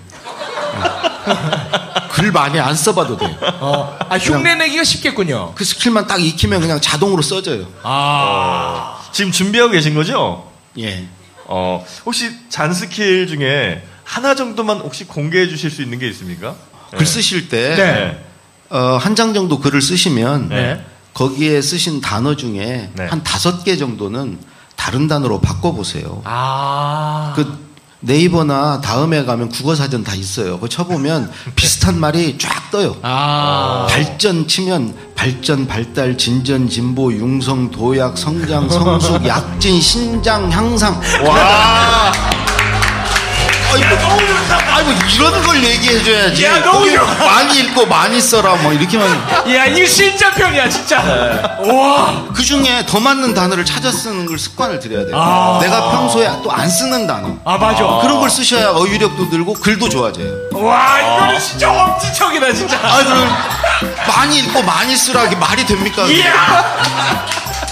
글 많이 안 써봐도 돼요. 흉내내기가 쉽겠군요. 그 스킬만 딱 익히면 그냥 자동으로 써져요. 지금 준비하고 계신 거죠? 예. 혹시 잔 스킬 중에 하나 정도만 혹시 공개해 주실 수 있는 게 있습니까? 글 쓰실 때, 한 장 정도 글을 쓰시면, 거기에 쓰신 단어 중에 한 5개 정도는 다른 단어로 바꿔보세요. 그 네이버나 다음에 가면 국어사전 다 있어요. 그거 쳐보면 비슷한 말이 쫙 떠요. 발전 치면 발전, 발달, 진전, 진보, 융성, 도약, 성장, 성숙, 약진, 신장, 향상. 와. 아이고 이런 걸 얘기해줘야지. 야, 너무 좋아. 많이 읽고 많이 써라 뭐 이렇게만. 야, 이거 신짜편이야 진짜. 와. 그 중에 더 맞는 단어를 찾아 쓰는 걸 습관을 들여야 돼요. 내가 평소에 또 안 쓰는 단어. 맞아. 그런 걸 쓰셔야 어휘력도 늘고 글도 좋아져요. 와, 이거는 진짜 엄지척이다 진짜. 그럼 많이 읽고 많이 쓰라 이게 말이 됩니까? 이야.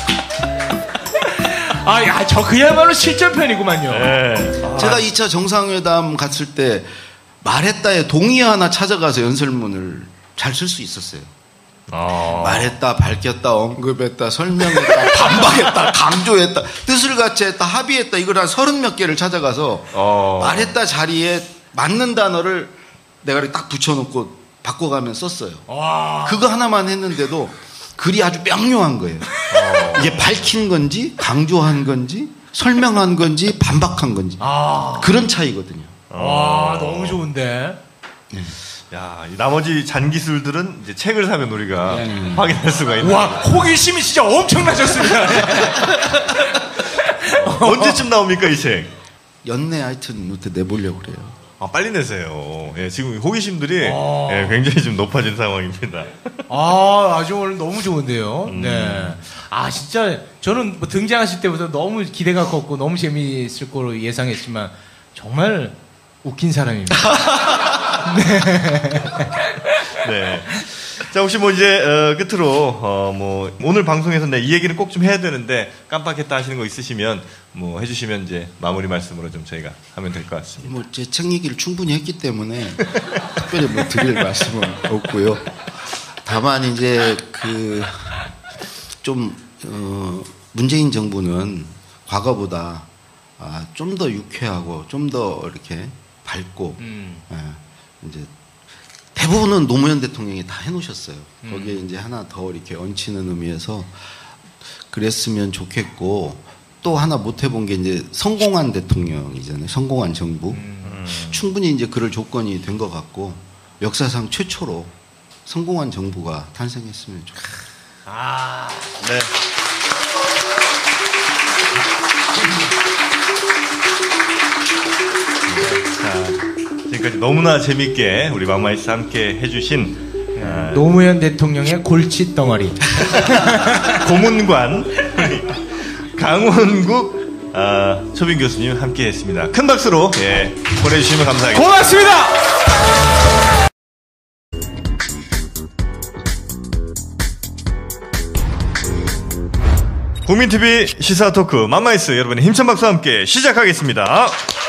저 그야말로 실전편이구만요. 제가 2차 정상회담 갔을 때 말했다에 동의 하나 찾아가서 연설문을 잘 쓸 수 있었어요. 말했다, 밝혔다, 언급했다, 설명했다, 반박했다, 강조했다, 뜻을 같이 했다, 합의했다, 이걸 한 30몇 개를 찾아가서 말했다 자리에 맞는 단어를 내가 이렇게 딱 붙여놓고 바꿔가면 썼어요. 그거 하나만 했는데도 글이 아주 명료한 거예요. 이게 밝힌 건지, 강조한 건지, 설명한 건지, 반박한 건지. 그런 차이거든요. 너무 좋은데. 야, 이 나머지 잔기술들은 이제 책을 사면 우리가 확인할 수가 있는. 와, 호기심이 진짜 엄청나셨습니다. 언제쯤 나옵니까, 이 책? 연내 하여튼 노트 내보려고 그래요. 빨리 내세요. 지금 호기심들이 굉장히 좀 높아진 상황입니다. 아주 오늘 너무 좋은데요. 네. 진짜 저는 뭐 등장하실 때부터 너무 기대가 컸고 너무 재미있을 거로 예상했지만 정말 웃긴 사람입니다. 네. 자, 혹시 뭐 이제 끝으로 뭐 오늘 방송에서 이 얘기는 꼭 좀 해야 되는데 깜빡했다 하시는 거 있으시면 뭐 해주시면 이제 마무리 말씀으로 좀 저희가 하면 될 것 같습니다. 뭐 제 책 얘기를 충분히 했기 때문에 특별히 뭐 드릴 말씀은 없고요. 다만 이제 좀 문재인 정부는 과거보다 좀 더 유쾌하고 좀 더 이렇게 밝고 이제 대부분은 노무현 대통령이 다 해놓으셨어요. 거기에 이제 하나 더 이렇게 얹히는 의미에서 그랬으면 좋겠고, 또 하나 못 해본 게 이제 성공한 대통령이잖아요. 성공한 정부. 충분히 이제 그럴 조건이 된 것 같고, 역사상 최초로 성공한 정부가 탄생했으면 좋겠어요. 네. 자, 지금까지 너무나 재밌게 우리 맘마이스 함께 해주신 노무현 대통령의 골칫덩어리 고문관 강원국 초빙 교수님 함께 했습니다. 큰 박수로 보내주시면 감사하겠습니다. 고맙습니다. 국민TV 시사토크 맘마이스 여러분의 힘찬 박수와 함께 시작하겠습니다.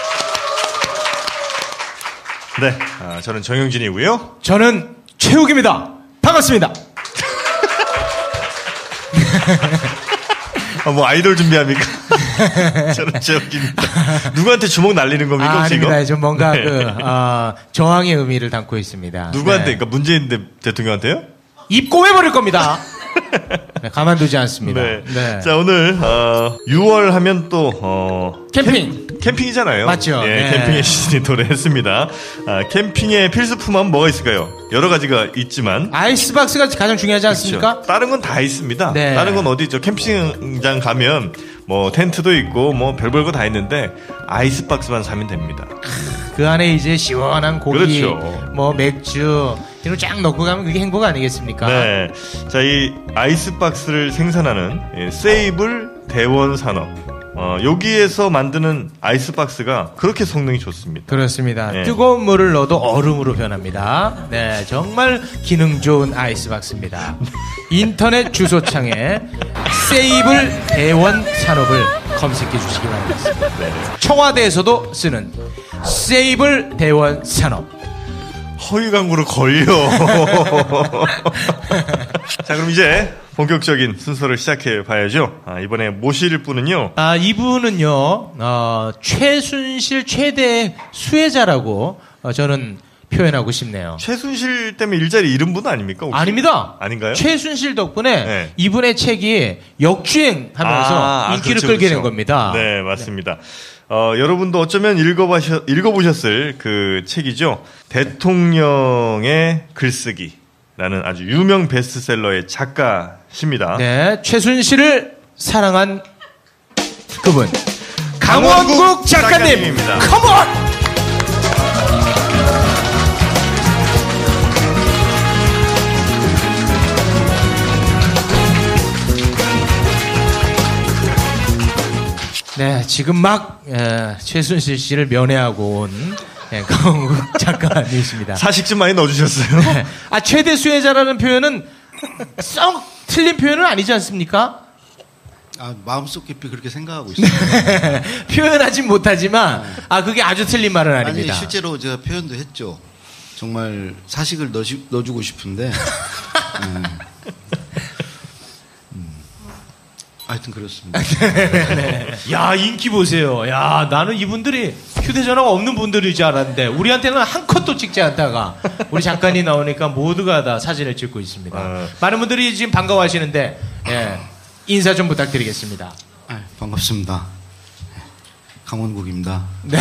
네, 저는 정영진이고요. 저는 최욱입니다. 반갑습니다. 뭐 아이돌 준비합니까? 저는 웃깁니다. 누구한테 주먹 날리는 겁니까? 혹시 아닙니다. 이거? 좀 뭔가 네. 저항의 의미를 담고 있습니다. 누구한테? 네. 그러니까 문재인 대통령한테요? 입 꼬매버릴 겁니다. 네, 가만두지 않습니다. 네. 네. 자, 오늘 6월 하면 또 캠핑이잖아요. 맞죠. 예, 네. 캠핑의 시즌이 도래했습니다. 캠핑의 필수품은 뭐가 있을까요? 여러 가지가 있지만 아이스박스가 가장 중요하지 않습니까? 그렇죠. 다른 건 다 있습니다. 네. 다른 건 어디죠? 캠핑장 가면 뭐 텐트도 있고 뭐 별별 거 다 있는데 아이스박스만 사면 됩니다. 그 안에 이제 시원한 고기, 그렇죠. 뭐 맥주 이런 거 쫙 넣고 가면 그게 행복 아니겠습니까? 네. 자, 이 아이스박스를 생산하는 세이블 대원산업. 여기에서 만드는 아이스박스가 그렇게 성능이 좋습니다. 그렇습니다. 네. 뜨거운 물을 넣어도 얼음으로 변합니다. 네, 정말 기능 좋은 아이스박스입니다. 인터넷 주소창에 세이블 대원 산업을 검색해 주시기 바라겠습니다. 네. 청와대에서도 쓰는 세이블 대원 산업. 허위 광고로 걸려. 자, 그럼 이제 본격적인 순서를 시작해 봐야죠. 이번에 모실 분은요. 이분은요, 최순실 최대 수혜자라고 저는 표현하고 싶네요. 최순실 때문에 일자리 잃은 분 아닙니까? 혹시? 아닙니다. 아닌가요? 최순실 덕분에 네. 이분의 책이 역주행하면서 인기를 그렇죠, 끌게 그렇죠. 된 겁니다. 네, 맞습니다. 여러분도 어쩌면 읽어보셨을 그 책이죠. 대통령의 글쓰기라는 아주 유명 베스트셀러의 작가십니다. 네, 최순실을 사랑한 그분 강원국 작가님입니다. 컴온! 네, 지금 막 최순실 씨를 면회하고 온 강원국 작가님이십니다. 사식 좀 많이 넣어주셨어요. 네. 최대 수혜자라는 표현은 썩 틀린 표현은 아니지 않습니까? 마음속 깊이 그렇게 생각하고 있어요. 표현하진 못하지만 그게 아주 틀린 말은 아닙니다. 아니, 실제로 제가 표현도 했죠. 정말 사식을 넣어주고 싶은데 하여튼 그렇습니다. 야, 인기 보세요. 야, 나는 이분들이 휴대전화가 없는 분들이지 않았는데 우리한테는 한 컷도 찍지 않다가 우리 작가님 나오니까 모두가 다 사진을 찍고 있습니다. 많은 분들이 지금 반가워하시는데 인사 좀 부탁드리겠습니다. 반갑습니다. 강원국입니다. 네.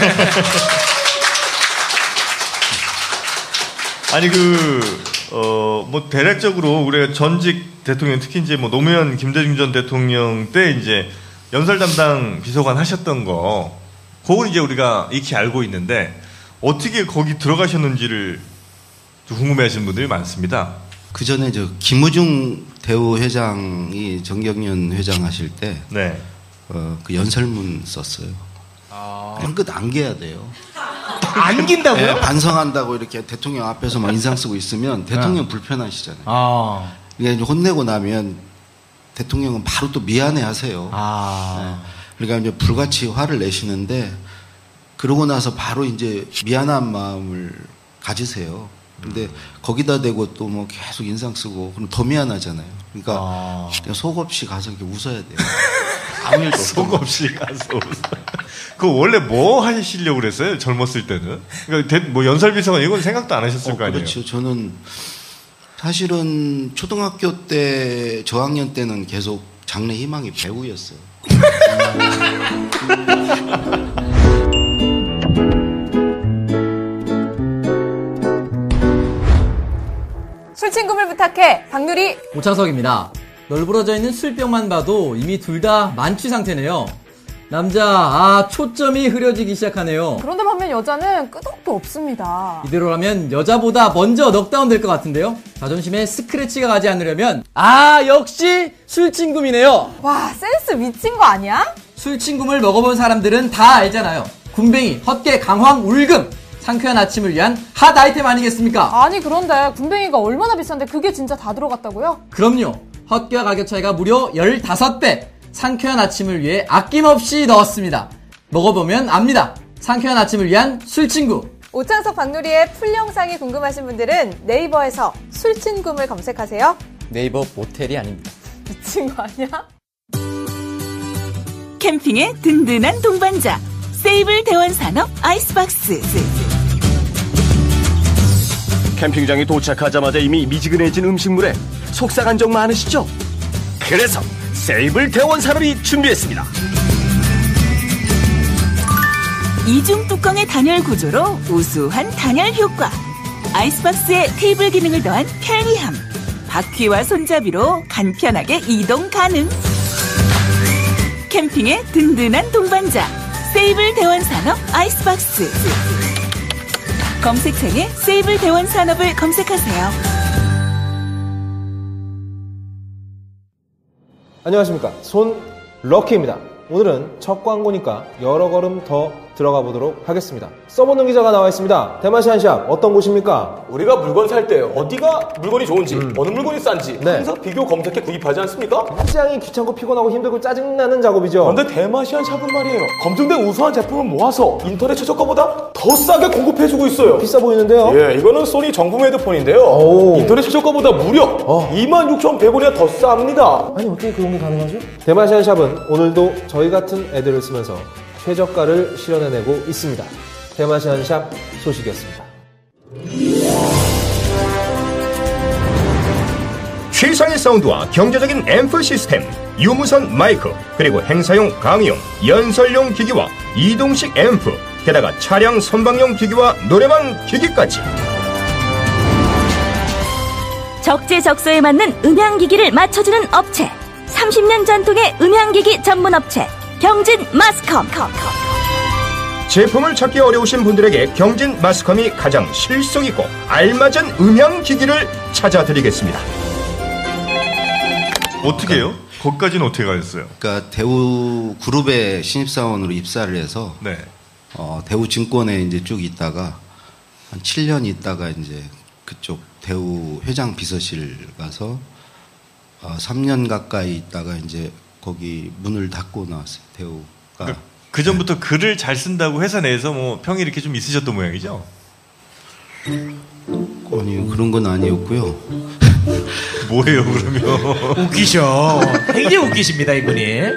아니 뭐 대략적으로 우리가 전직 대통령 특히 이제 뭐 노무현 김대중 전 대통령 때 이제 연설 담당 비서관 하셨던 거 그건 이제 우리가 익히 알고 있는데 어떻게 거기 들어가셨는지를 궁금해하시는 분들이 많습니다. 그 전에 김우중 대우 회장이 정경련 회장 하실 때 그 연설문 썼어요. 끝 안겨야 돼요. 안긴다고요? 네, 반성한다고 이렇게 대통령 앞에서 막 인상 쓰고 있으면 대통령 불편하시잖아요. 그러니까 혼내고 나면 대통령은 바로 또 미안해 하세요. 그러니까 이제 불같이 화를 내시는데 그러고 나서 바로 이제 미안한 마음을 가지세요. 근데 거기다 대고 또 뭐 계속 인상 쓰고 그럼 더 미안하잖아요. 그러니까 속 없이 가서 이렇게 웃어야 돼요. 아무 일도 없어. 속 없이 가서 웃어. 그거 원래 뭐 하시려고 그랬어요? 젊었을 때는? 그러니까 뭐 연설비서관 이건 생각도 안 하셨을 거 아니에요? 그렇죠. 저는 사실은 초등학교 때 저학년 때는 계속 장래 희망이 배우였어요. 술친구를 부탁해 박누리 오창석입니다. 널브러져 있는 술병만 봐도 이미 둘 다 만취 상태네요. 남자 초점이 흐려지기 시작하네요. 그런데 반면 여자는 끄덕도 없습니다. 이대로라면 여자보다 먼저 넉다운 될 것 같은데요. 자존심에 스크래치가 가지 않으려면 역시 술친구이네요. 와, 센스 미친 거 아니야? 술친구를 먹어본 사람들은 다 알잖아요. 군뱅이, 헛개, 강황, 울금. 상쾌한 아침을 위한 핫 아이템 아니겠습니까? 아니 그런데 군뱅이가 얼마나 비싼데 그게 진짜 다 들어갔다고요? 그럼요. 헛개와 가격 차이가 무려 15배. 상쾌한 아침을 위해 아낌없이 넣었습니다. 먹어보면 압니다. 상쾌한 아침을 위한 술친구. 오창석 박누리의 풀 영상이 궁금하신 분들은 네이버에서 술친구를 검색하세요. 네이버 모텔이 아닙니다. 미친 거 아니야? 캠핑의 든든한 동반자 세이블 대원산업 아이스박스. 캠핑장에 도착하자마자 이미 미지근해진 음식물에 속상한 적 많으시죠? 그래서 세이블 대원산업이 준비했습니다. 이중 뚜껑의 단열 구조로 우수한 단열 효과, 아이스박스에 테이블 기능을 더한 편리함, 바퀴와 손잡이로 간편하게 이동 가능. 캠핑의 든든한 동반자 세이블 대원산업 아이스박스. 검색창에 세이블 대원산업을 검색하세요. 안녕하십니까. 손 럭키입니다. 오늘은 첫 광고니까 여러 걸음 더 들어가 보도록 하겠습니다. 써보는 기자가 나와 있습니다. 대마시안샵 어떤 곳입니까? 우리가 물건 살 때 어디가 물건이 좋은지 어느 물건이 싼지 네. 항상 비교 검색해 구입하지 않습니까? 굉장히 귀찮고 피곤하고 힘들고 짜증나는 작업이죠. 그런데 대마시안샵은 말이에요, 검증된 우수한 제품을 모아서 인터넷 최저가보다 더 싸게 공급해주고 있어요. 비싸 보이는데요? 예, 이거는 소니 정품 헤드폰인데요. 인터넷 최저가보다 무려 26,100원이나 더 쌉니다. 아니 어떻게 그런 게 가능하죠? 대마시안샵은 오늘도 저희 같은 애들을 쓰면서 최저가를 실현해내고 있습니다. 대마시안샵 소식이었습니다. 최상의 사운드와 경제적인 앰프 시스템, 유무선 마이크, 그리고 행사용, 강의용, 연설용 기기와 이동식 앰프, 게다가 차량 선방용 기기와 노래방 기기까지. 적재적소에 맞는 음향기기를 맞춰주는 업체, 30년 전통의 음향기기 전문 업체 경진 마스컴. 제품을 찾기 어려우신 분들에게 경진 마스컴이 가장 실속 있고 알맞은 음향 기기를 찾아드리겠습니다. 어떻게 해요? 거기까지는 어떻게 가셨어요? 그러니까 대우 그룹의 신입사원으로 입사를 해서 네. 대우 증권에 이제 쭉 있다가 한 7년 있다가 이제 그쪽 대우 회장 비서실 가서 3년 가까이 있다가 이제 거기 문을 닫고 나왔어요. 대우가. 그 전부터 글을 잘 쓴다고 회사 내에서 뭐 평이 이렇게 좀 있으셨던 모양이죠? 아니 그런 건 아니었고요. 뭐예요 그러면? 웃기셔. 굉장히 웃기십니다 이분이. 네.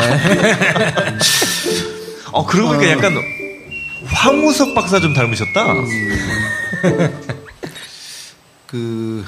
그러고 보니까 약간 황우석 박사 좀 닮으셨다. 그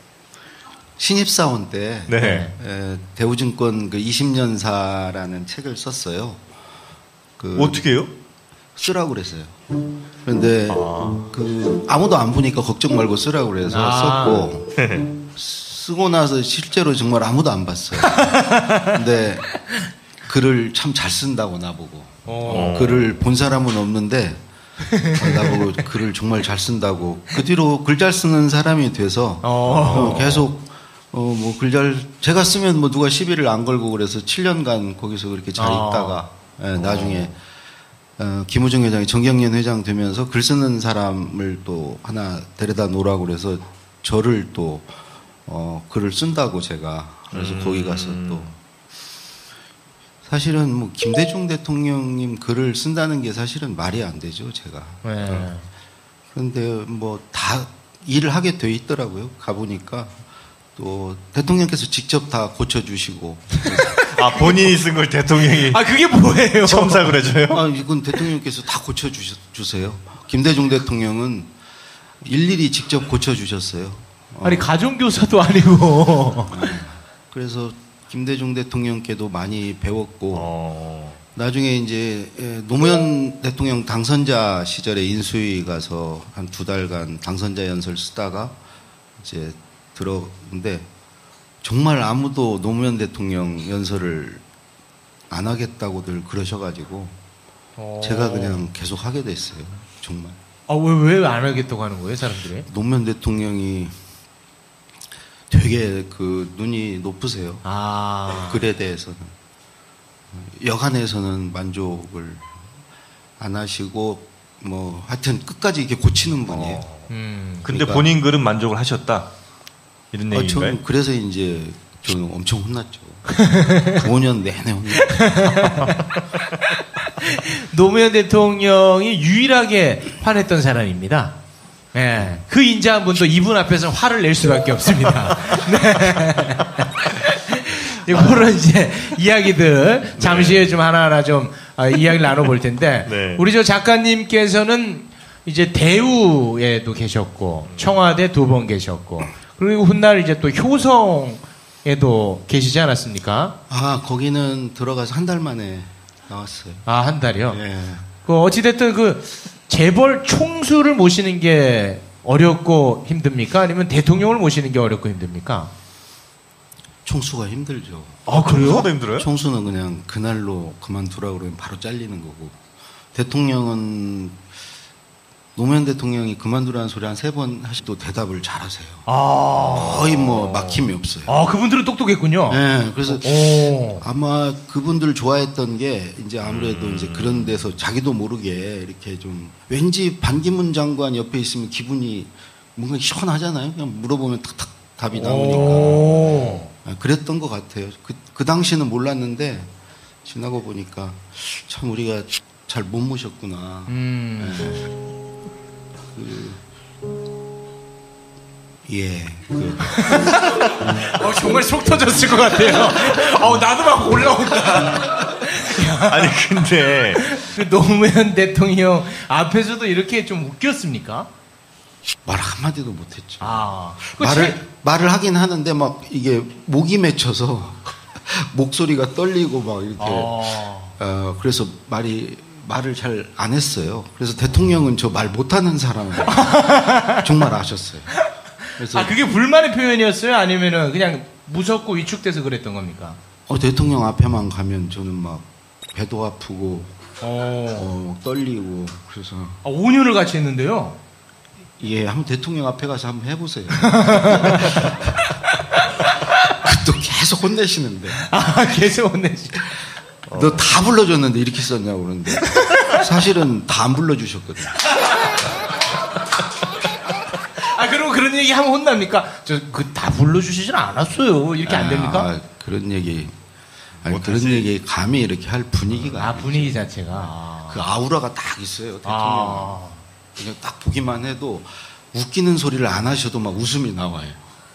신입사원 때 네. 대우증권 그 20년사라는 책을 썼어요. 어떻게 해요? 쓰라고 그랬어요. 그런데 그 아무도 안 보니까 걱정 말고 쓰라고 그래서 썼고 쓰고 나서 실제로 정말 아무도 안 봤어요. 근데 글을 참 잘 쓴다고 나보고 글을 본 사람은 없는데 나보고 글을 정말 잘 쓴다고. 그 뒤로 글 잘 쓰는 사람이 돼서 계속 뭐 글 잘 제가 쓰면 뭐 누가 시비를 안 걸고 그래서 7년간 거기서 그렇게 잘 있다가 나중에 김우중 회장이 정경련 회장 되면서 글 쓰는 사람을 또 하나 데려다 놓으라고 그래서 저를 또 글을 쓴다고 제가 그래서 거기 가서 또 사실은 뭐 김대중 대통령님 글을 쓴다는 게 사실은 말이 안 되죠 제가. 그런데 뭐 다 일을 하게 돼 있더라고요. 가보니까 또 대통령께서 직접 다 고쳐주시고. 본인이 쓴 걸 대통령이. 그게 뭐예요? 첨삭을 해줘요? 이건 대통령께서 다 고쳐주세요. 김대중 대통령은 일일이 직접 고쳐주셨어요. 아니 가정교사도 아니고. 그래서 김대중 대통령께도 많이 배웠고 나중에 이제 노무현 대통령 당선자 시절에 인수위 가서 한 2달간 당선자 연설 쓰다가 이제 들었는데 정말 아무도 노무현 대통령 연설을 안 하겠다고들 그러셔가지고 제가 그냥 계속 하게 됐어요. 정말. 왜 안 하겠다고 하는 거예요, 사람들이? 노무현 대통령이 되게 그 눈이 높으세요. 글에 대해서는. 여간에서는 만족을 안 하시고 뭐 하여튼 끝까지 이렇게 고치는 분이에요. 근데 그러니까 본인 글은 만족을 하셨다. 이런 얘기인가요? 저는 그래서 이제 저는 엄청 혼났죠. 5년 내내 혼났죠. 노무현 대통령이 유일하게 화냈던 사람입니다. 네. 그 인자한 분도 이분 앞에서 화를 낼 수밖에 없습니다. 네. 이거는 이제 이야기들 잠시 후에 좀 하나하나 좀 이야기를 나눠볼 텐데 네. 우리 저 작가님께서는 이제 대우에도 계셨고 청와대 2번 계셨고 그리고 훗날 이제 또 효성에도 계시지 않았습니까? 아, 거기는 들어가서 한 달 만에 나왔어요. 아, 한 달이요? 예. 그 어찌됐든 그 재벌 총수를 모시는 게 어렵고 힘듭니까? 아니면 대통령을 모시는 게 어렵고 힘듭니까? 총수가 힘들죠. 아, 그래요? 총수가 힘들어요? 총수는 그냥 그날로 그만두라고 그러면 바로 잘리는 거고. 대통령은 노무현 대통령이 그만두라는 소리 한 3번 하시도 대답을 잘하세요. 아. 거의 뭐 막힘이 없어요. 아, 그분들은 똑똑했군요. 네, 그래서 오. 아마 그분들 좋아했던 게 이제 아무래도 이제 그런 데서 자기도 모르게 이렇게 좀 왠지 반기문 장관 옆에 있으면 기분이 뭔가 시원하잖아요. 그냥 물어보면 탁탁 답이 나오니까. 그랬던 것 같아요. 그 당시는 몰랐는데 지나고 보니까 참 우리가 잘 못 모셨구나. 정말 속 터졌을 것 같아요. 나도 막 올라온다. 아니, 근데. 그 노무현 대통령 앞에서도 이렇게 좀 웃겼습니까? 말 한마디도 못했죠. 아. 말을 하긴 하는데 막 이게 목이 맺혀서 목소리가 떨리고 막 이렇게. 그래서 말을 잘 안 했어요. 그래서 대통령은 저 말 못하는 사람을 정말 아셨어요. 그래서 그게 불만의 표현이었어요? 아니면은 그냥 무섭고 위축돼서 그랬던 겁니까? 대통령 앞에만 가면 저는 막 배도 아프고 떨리고 그래서 5년을 같이 했는데요? 예, 한번 대통령 앞에 가서 한번 해보세요. 또 계속 혼내시는데. 계속 혼내시. 너 다 불러줬는데 이렇게 썼냐고 그러는데 사실은 다 안 불러주셨거든요. 그럼 그런 얘기 하면 혼납니까? 다 불러주시진 않았어요. 이렇게 안 됩니까? 그런 얘기. 그런 얘기 감히 이렇게 할 분위기가. 분위기 자체가. 그 아우라가 딱 있어요, 대통령. 그냥 딱 보기만 해도 웃기는 소리를 안 하셔도 막 웃음이 나와요.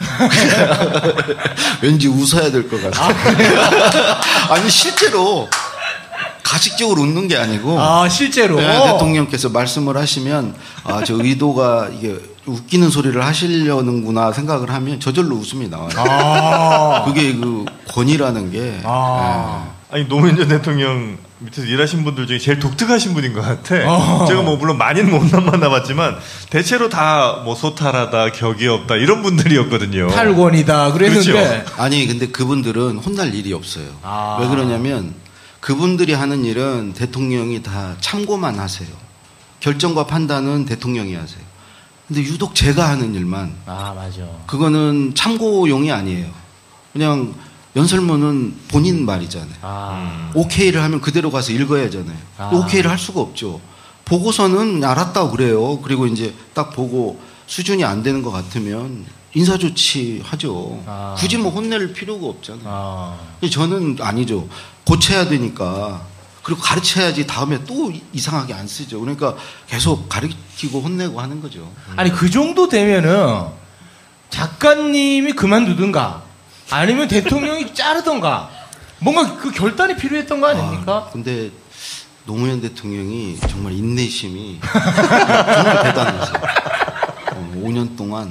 왠지 웃어야 될 것 같아요. 아니, 실제로 가식적으로 웃는 게 아니고. 실제로? 네, 대통령께서 말씀을 하시면, 저 의도가 이게 웃기는 소리를 하시려는구나 생각을 하면 저절로 웃음이 나와요. 그게 그 권위라는 게. 아니, 노무현 전 대통령 밑에서 일하신 분들 중에 제일 독특하신 분인 것 같아. 제가 뭐 물론 많이는 못 만나봤지만 대체로 다 뭐 소탈하다, 격이 없다 이런 분들이었거든요. 탈권이다 그랬는데. 그렇죠? 아니, 근데 그분들은 혼날 일이 없어요. 왜 그러냐면 그분들이 하는 일은 대통령이 다 참고만 하세요. 결정과 판단은 대통령이 하세요. 근데 유독 제가 하는 일만. 맞아. 그거는 참고용이 아니에요. 그냥 연설문은 본인 말이잖아요. 오케이를 하면 그대로 가서 읽어야 하잖아요. 오케이를 할 수가 없죠. 보고서는 알았다고 그래요. 그리고 이제 딱 보고 수준이 안 되는 것 같으면 인사조치 하죠. 굳이 뭐 혼낼 필요가 없잖아요. 저는 아니죠. 고쳐야 되니까. 그리고 가르쳐야지 다음에 또 이상하게 안 쓰죠. 그러니까 계속 가르치고 혼내고 하는 거죠. 아니, 그 정도 되면은 작가님이 그만두든가 아니면 대통령이 자르던가 뭔가 그 결단이 필요했던 거 아닙니까? 근데 노무현 대통령이 정말 인내심이 정말 대단하세요. 5년 동안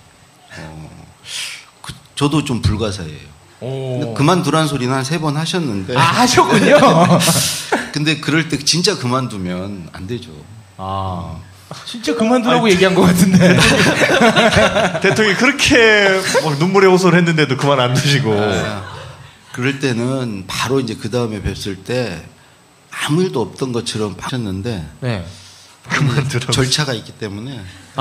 저도 좀 불가사예요. 근데 그만두란 소리는 한 3번 하셨는데. 하셨군요. 근데 그럴 때 진짜 그만두면 안 되죠. 진짜 그만두라고 얘기한 것 같은데. 대통령이 그렇게 눈물의 호소를 했는데도 그만 안 두시고. 그럴 때는 바로 이제 그 다음에 뵀을 때 아무 일도 없던 것처럼 하셨는데. 네. 그만두라고. 절차가 있기 때문에.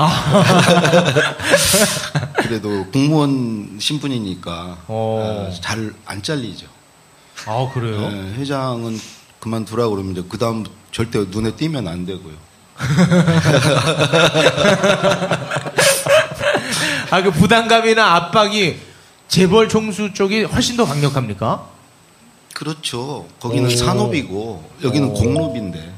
그래도 공무원 신분이니까 잘 안 잘리죠. 그래요? 네, 회장은 그만두라고 그러면 이제 그 다음 절대 눈에 띄면 안 되고요. 그 부담감이나 압박이 재벌 총수 쪽이 훨씬 더 강력합니까? 그렇죠. 거기는 산업이고 여기는 공업인데.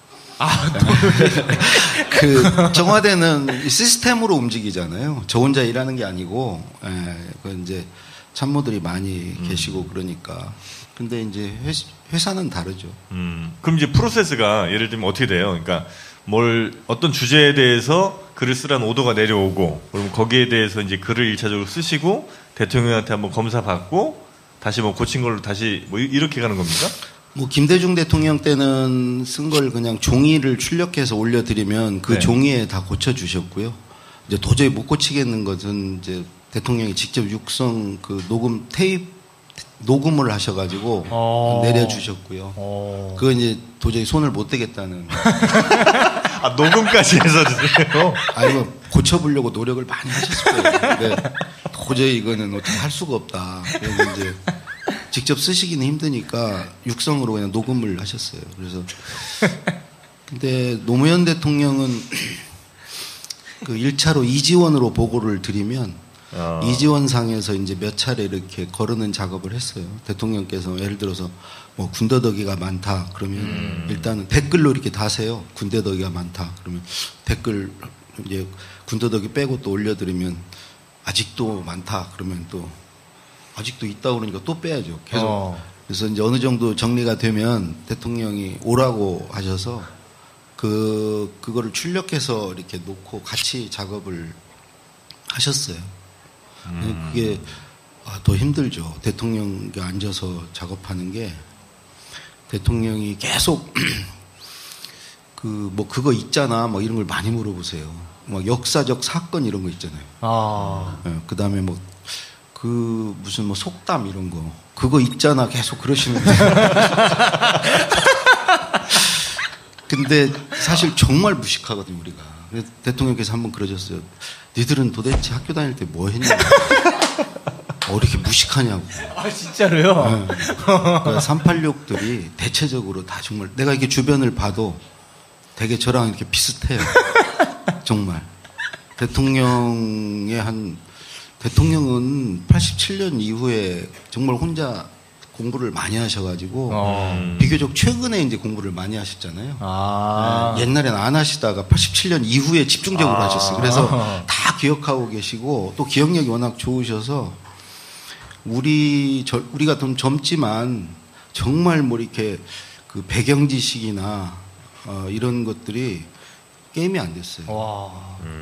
그 청와대는 시스템으로 움직이잖아요. 저 혼자 일하는 게 아니고, 그 이제 참모들이 많이 계시고 그러니까. 근데 이제 회사는 다르죠. 그럼 이제 프로세스가 예를 들면 어떻게 돼요? 그러니까 어떤 주제에 대해서 글을 쓰라는 오더가 내려오고, 그럼 거기에 대해서 이제 글을 1차적으로 쓰시고, 대통령한테 한번 검사받고, 다시 뭐 고친 걸로 다시 뭐 이렇게 가는 겁니까? 뭐 김대중 대통령 때는 쓴 걸 그냥 종이를 출력해서 올려드리면 그 네. 종이에 다 고쳐주셨고요. 이제 도저히 못 고치겠는 것은 이제 대통령이 직접 육성 그 녹음 녹음을 하셔가지고 내려주셨고요. 그거 이제 도저히 손을 못 대겠다는. 아, 녹음까지 해서 주세요? 아니, 뭐, 고쳐보려고 노력을 많이 하셨을 거예요. 근데 도저히 이거는 어떻게 할 수가 없다. 그래서 이제 직접 쓰시기는 힘드니까 육성으로 그냥 녹음을 하셨어요. 그래서. 근데 노무현 대통령은 그 1차로 이지원으로 보고를 드리면 이지원상에서 이제 몇 차례 이렇게 거르는 작업을 했어요. 대통령께서 예를 들어서 뭐 군더더기가 많다 그러면 일단은 댓글로 이렇게 다세요. 군더더기가 많다 그러면 댓글 이제 군더더기 빼고 또 올려드리면 아직도 많다 그러면 또 아직도 있다 그러니까 또 빼야죠. 계속. 그래서 이제 어느 정도 정리가 되면 대통령이 오라고 하셔서 그거를 출력해서 이렇게 놓고 같이 작업을 하셨어요. 그게 더 힘들죠. 대통령이 앉아서 작업하는 게 대통령이 계속 뭐 그거 있잖아 뭐 이런 걸 많이 물어보세요. 막 역사적 사건 이런 거 있잖아요. 네, 그다음에 뭐 그 무슨 뭐 속담 이런 거 그거 있잖아 계속 그러시는 거예요. 근데 사실 정말 무식하거든요 우리가. 대통령께서 한번 그러셨어요. 니들은 도대체 학교 다닐 때 뭐 했냐? 이렇게 무식하냐고. 아, 진짜로요? 네. 그러니까 386들이 대체적으로 다 정말 내가 이렇게 주변을 봐도 되게 저랑 이렇게 비슷해요. 정말. 대통령은 87년 이후에 정말 혼자 공부를 많이 하셔가지고 비교적 최근에 이제 공부를 많이 하셨잖아요. 네, 옛날에는 안 하시다가 87년 이후에 집중적으로 하셨어요. 그래서 다 기억하고 계시고 또 기억력이 워낙 좋으셔서 우리가 좀 젊지만 정말 뭐 이렇게 그 배경 지식이나 이런 것들이 게임이 안 됐어요.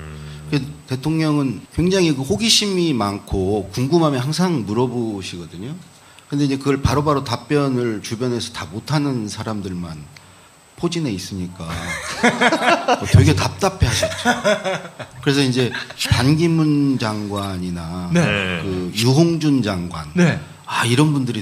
대통령은 굉장히 그 호기심이 많고 궁금함이 항상 물어보시거든요. 근데 이제 그걸 바로바로 답변을 주변에서 다 못하는 사람들만 포진해 있으니까 되게 답답해 하셨죠. 그래서 이제 반기문 장관이나 그 유홍준 장관 이런 분들이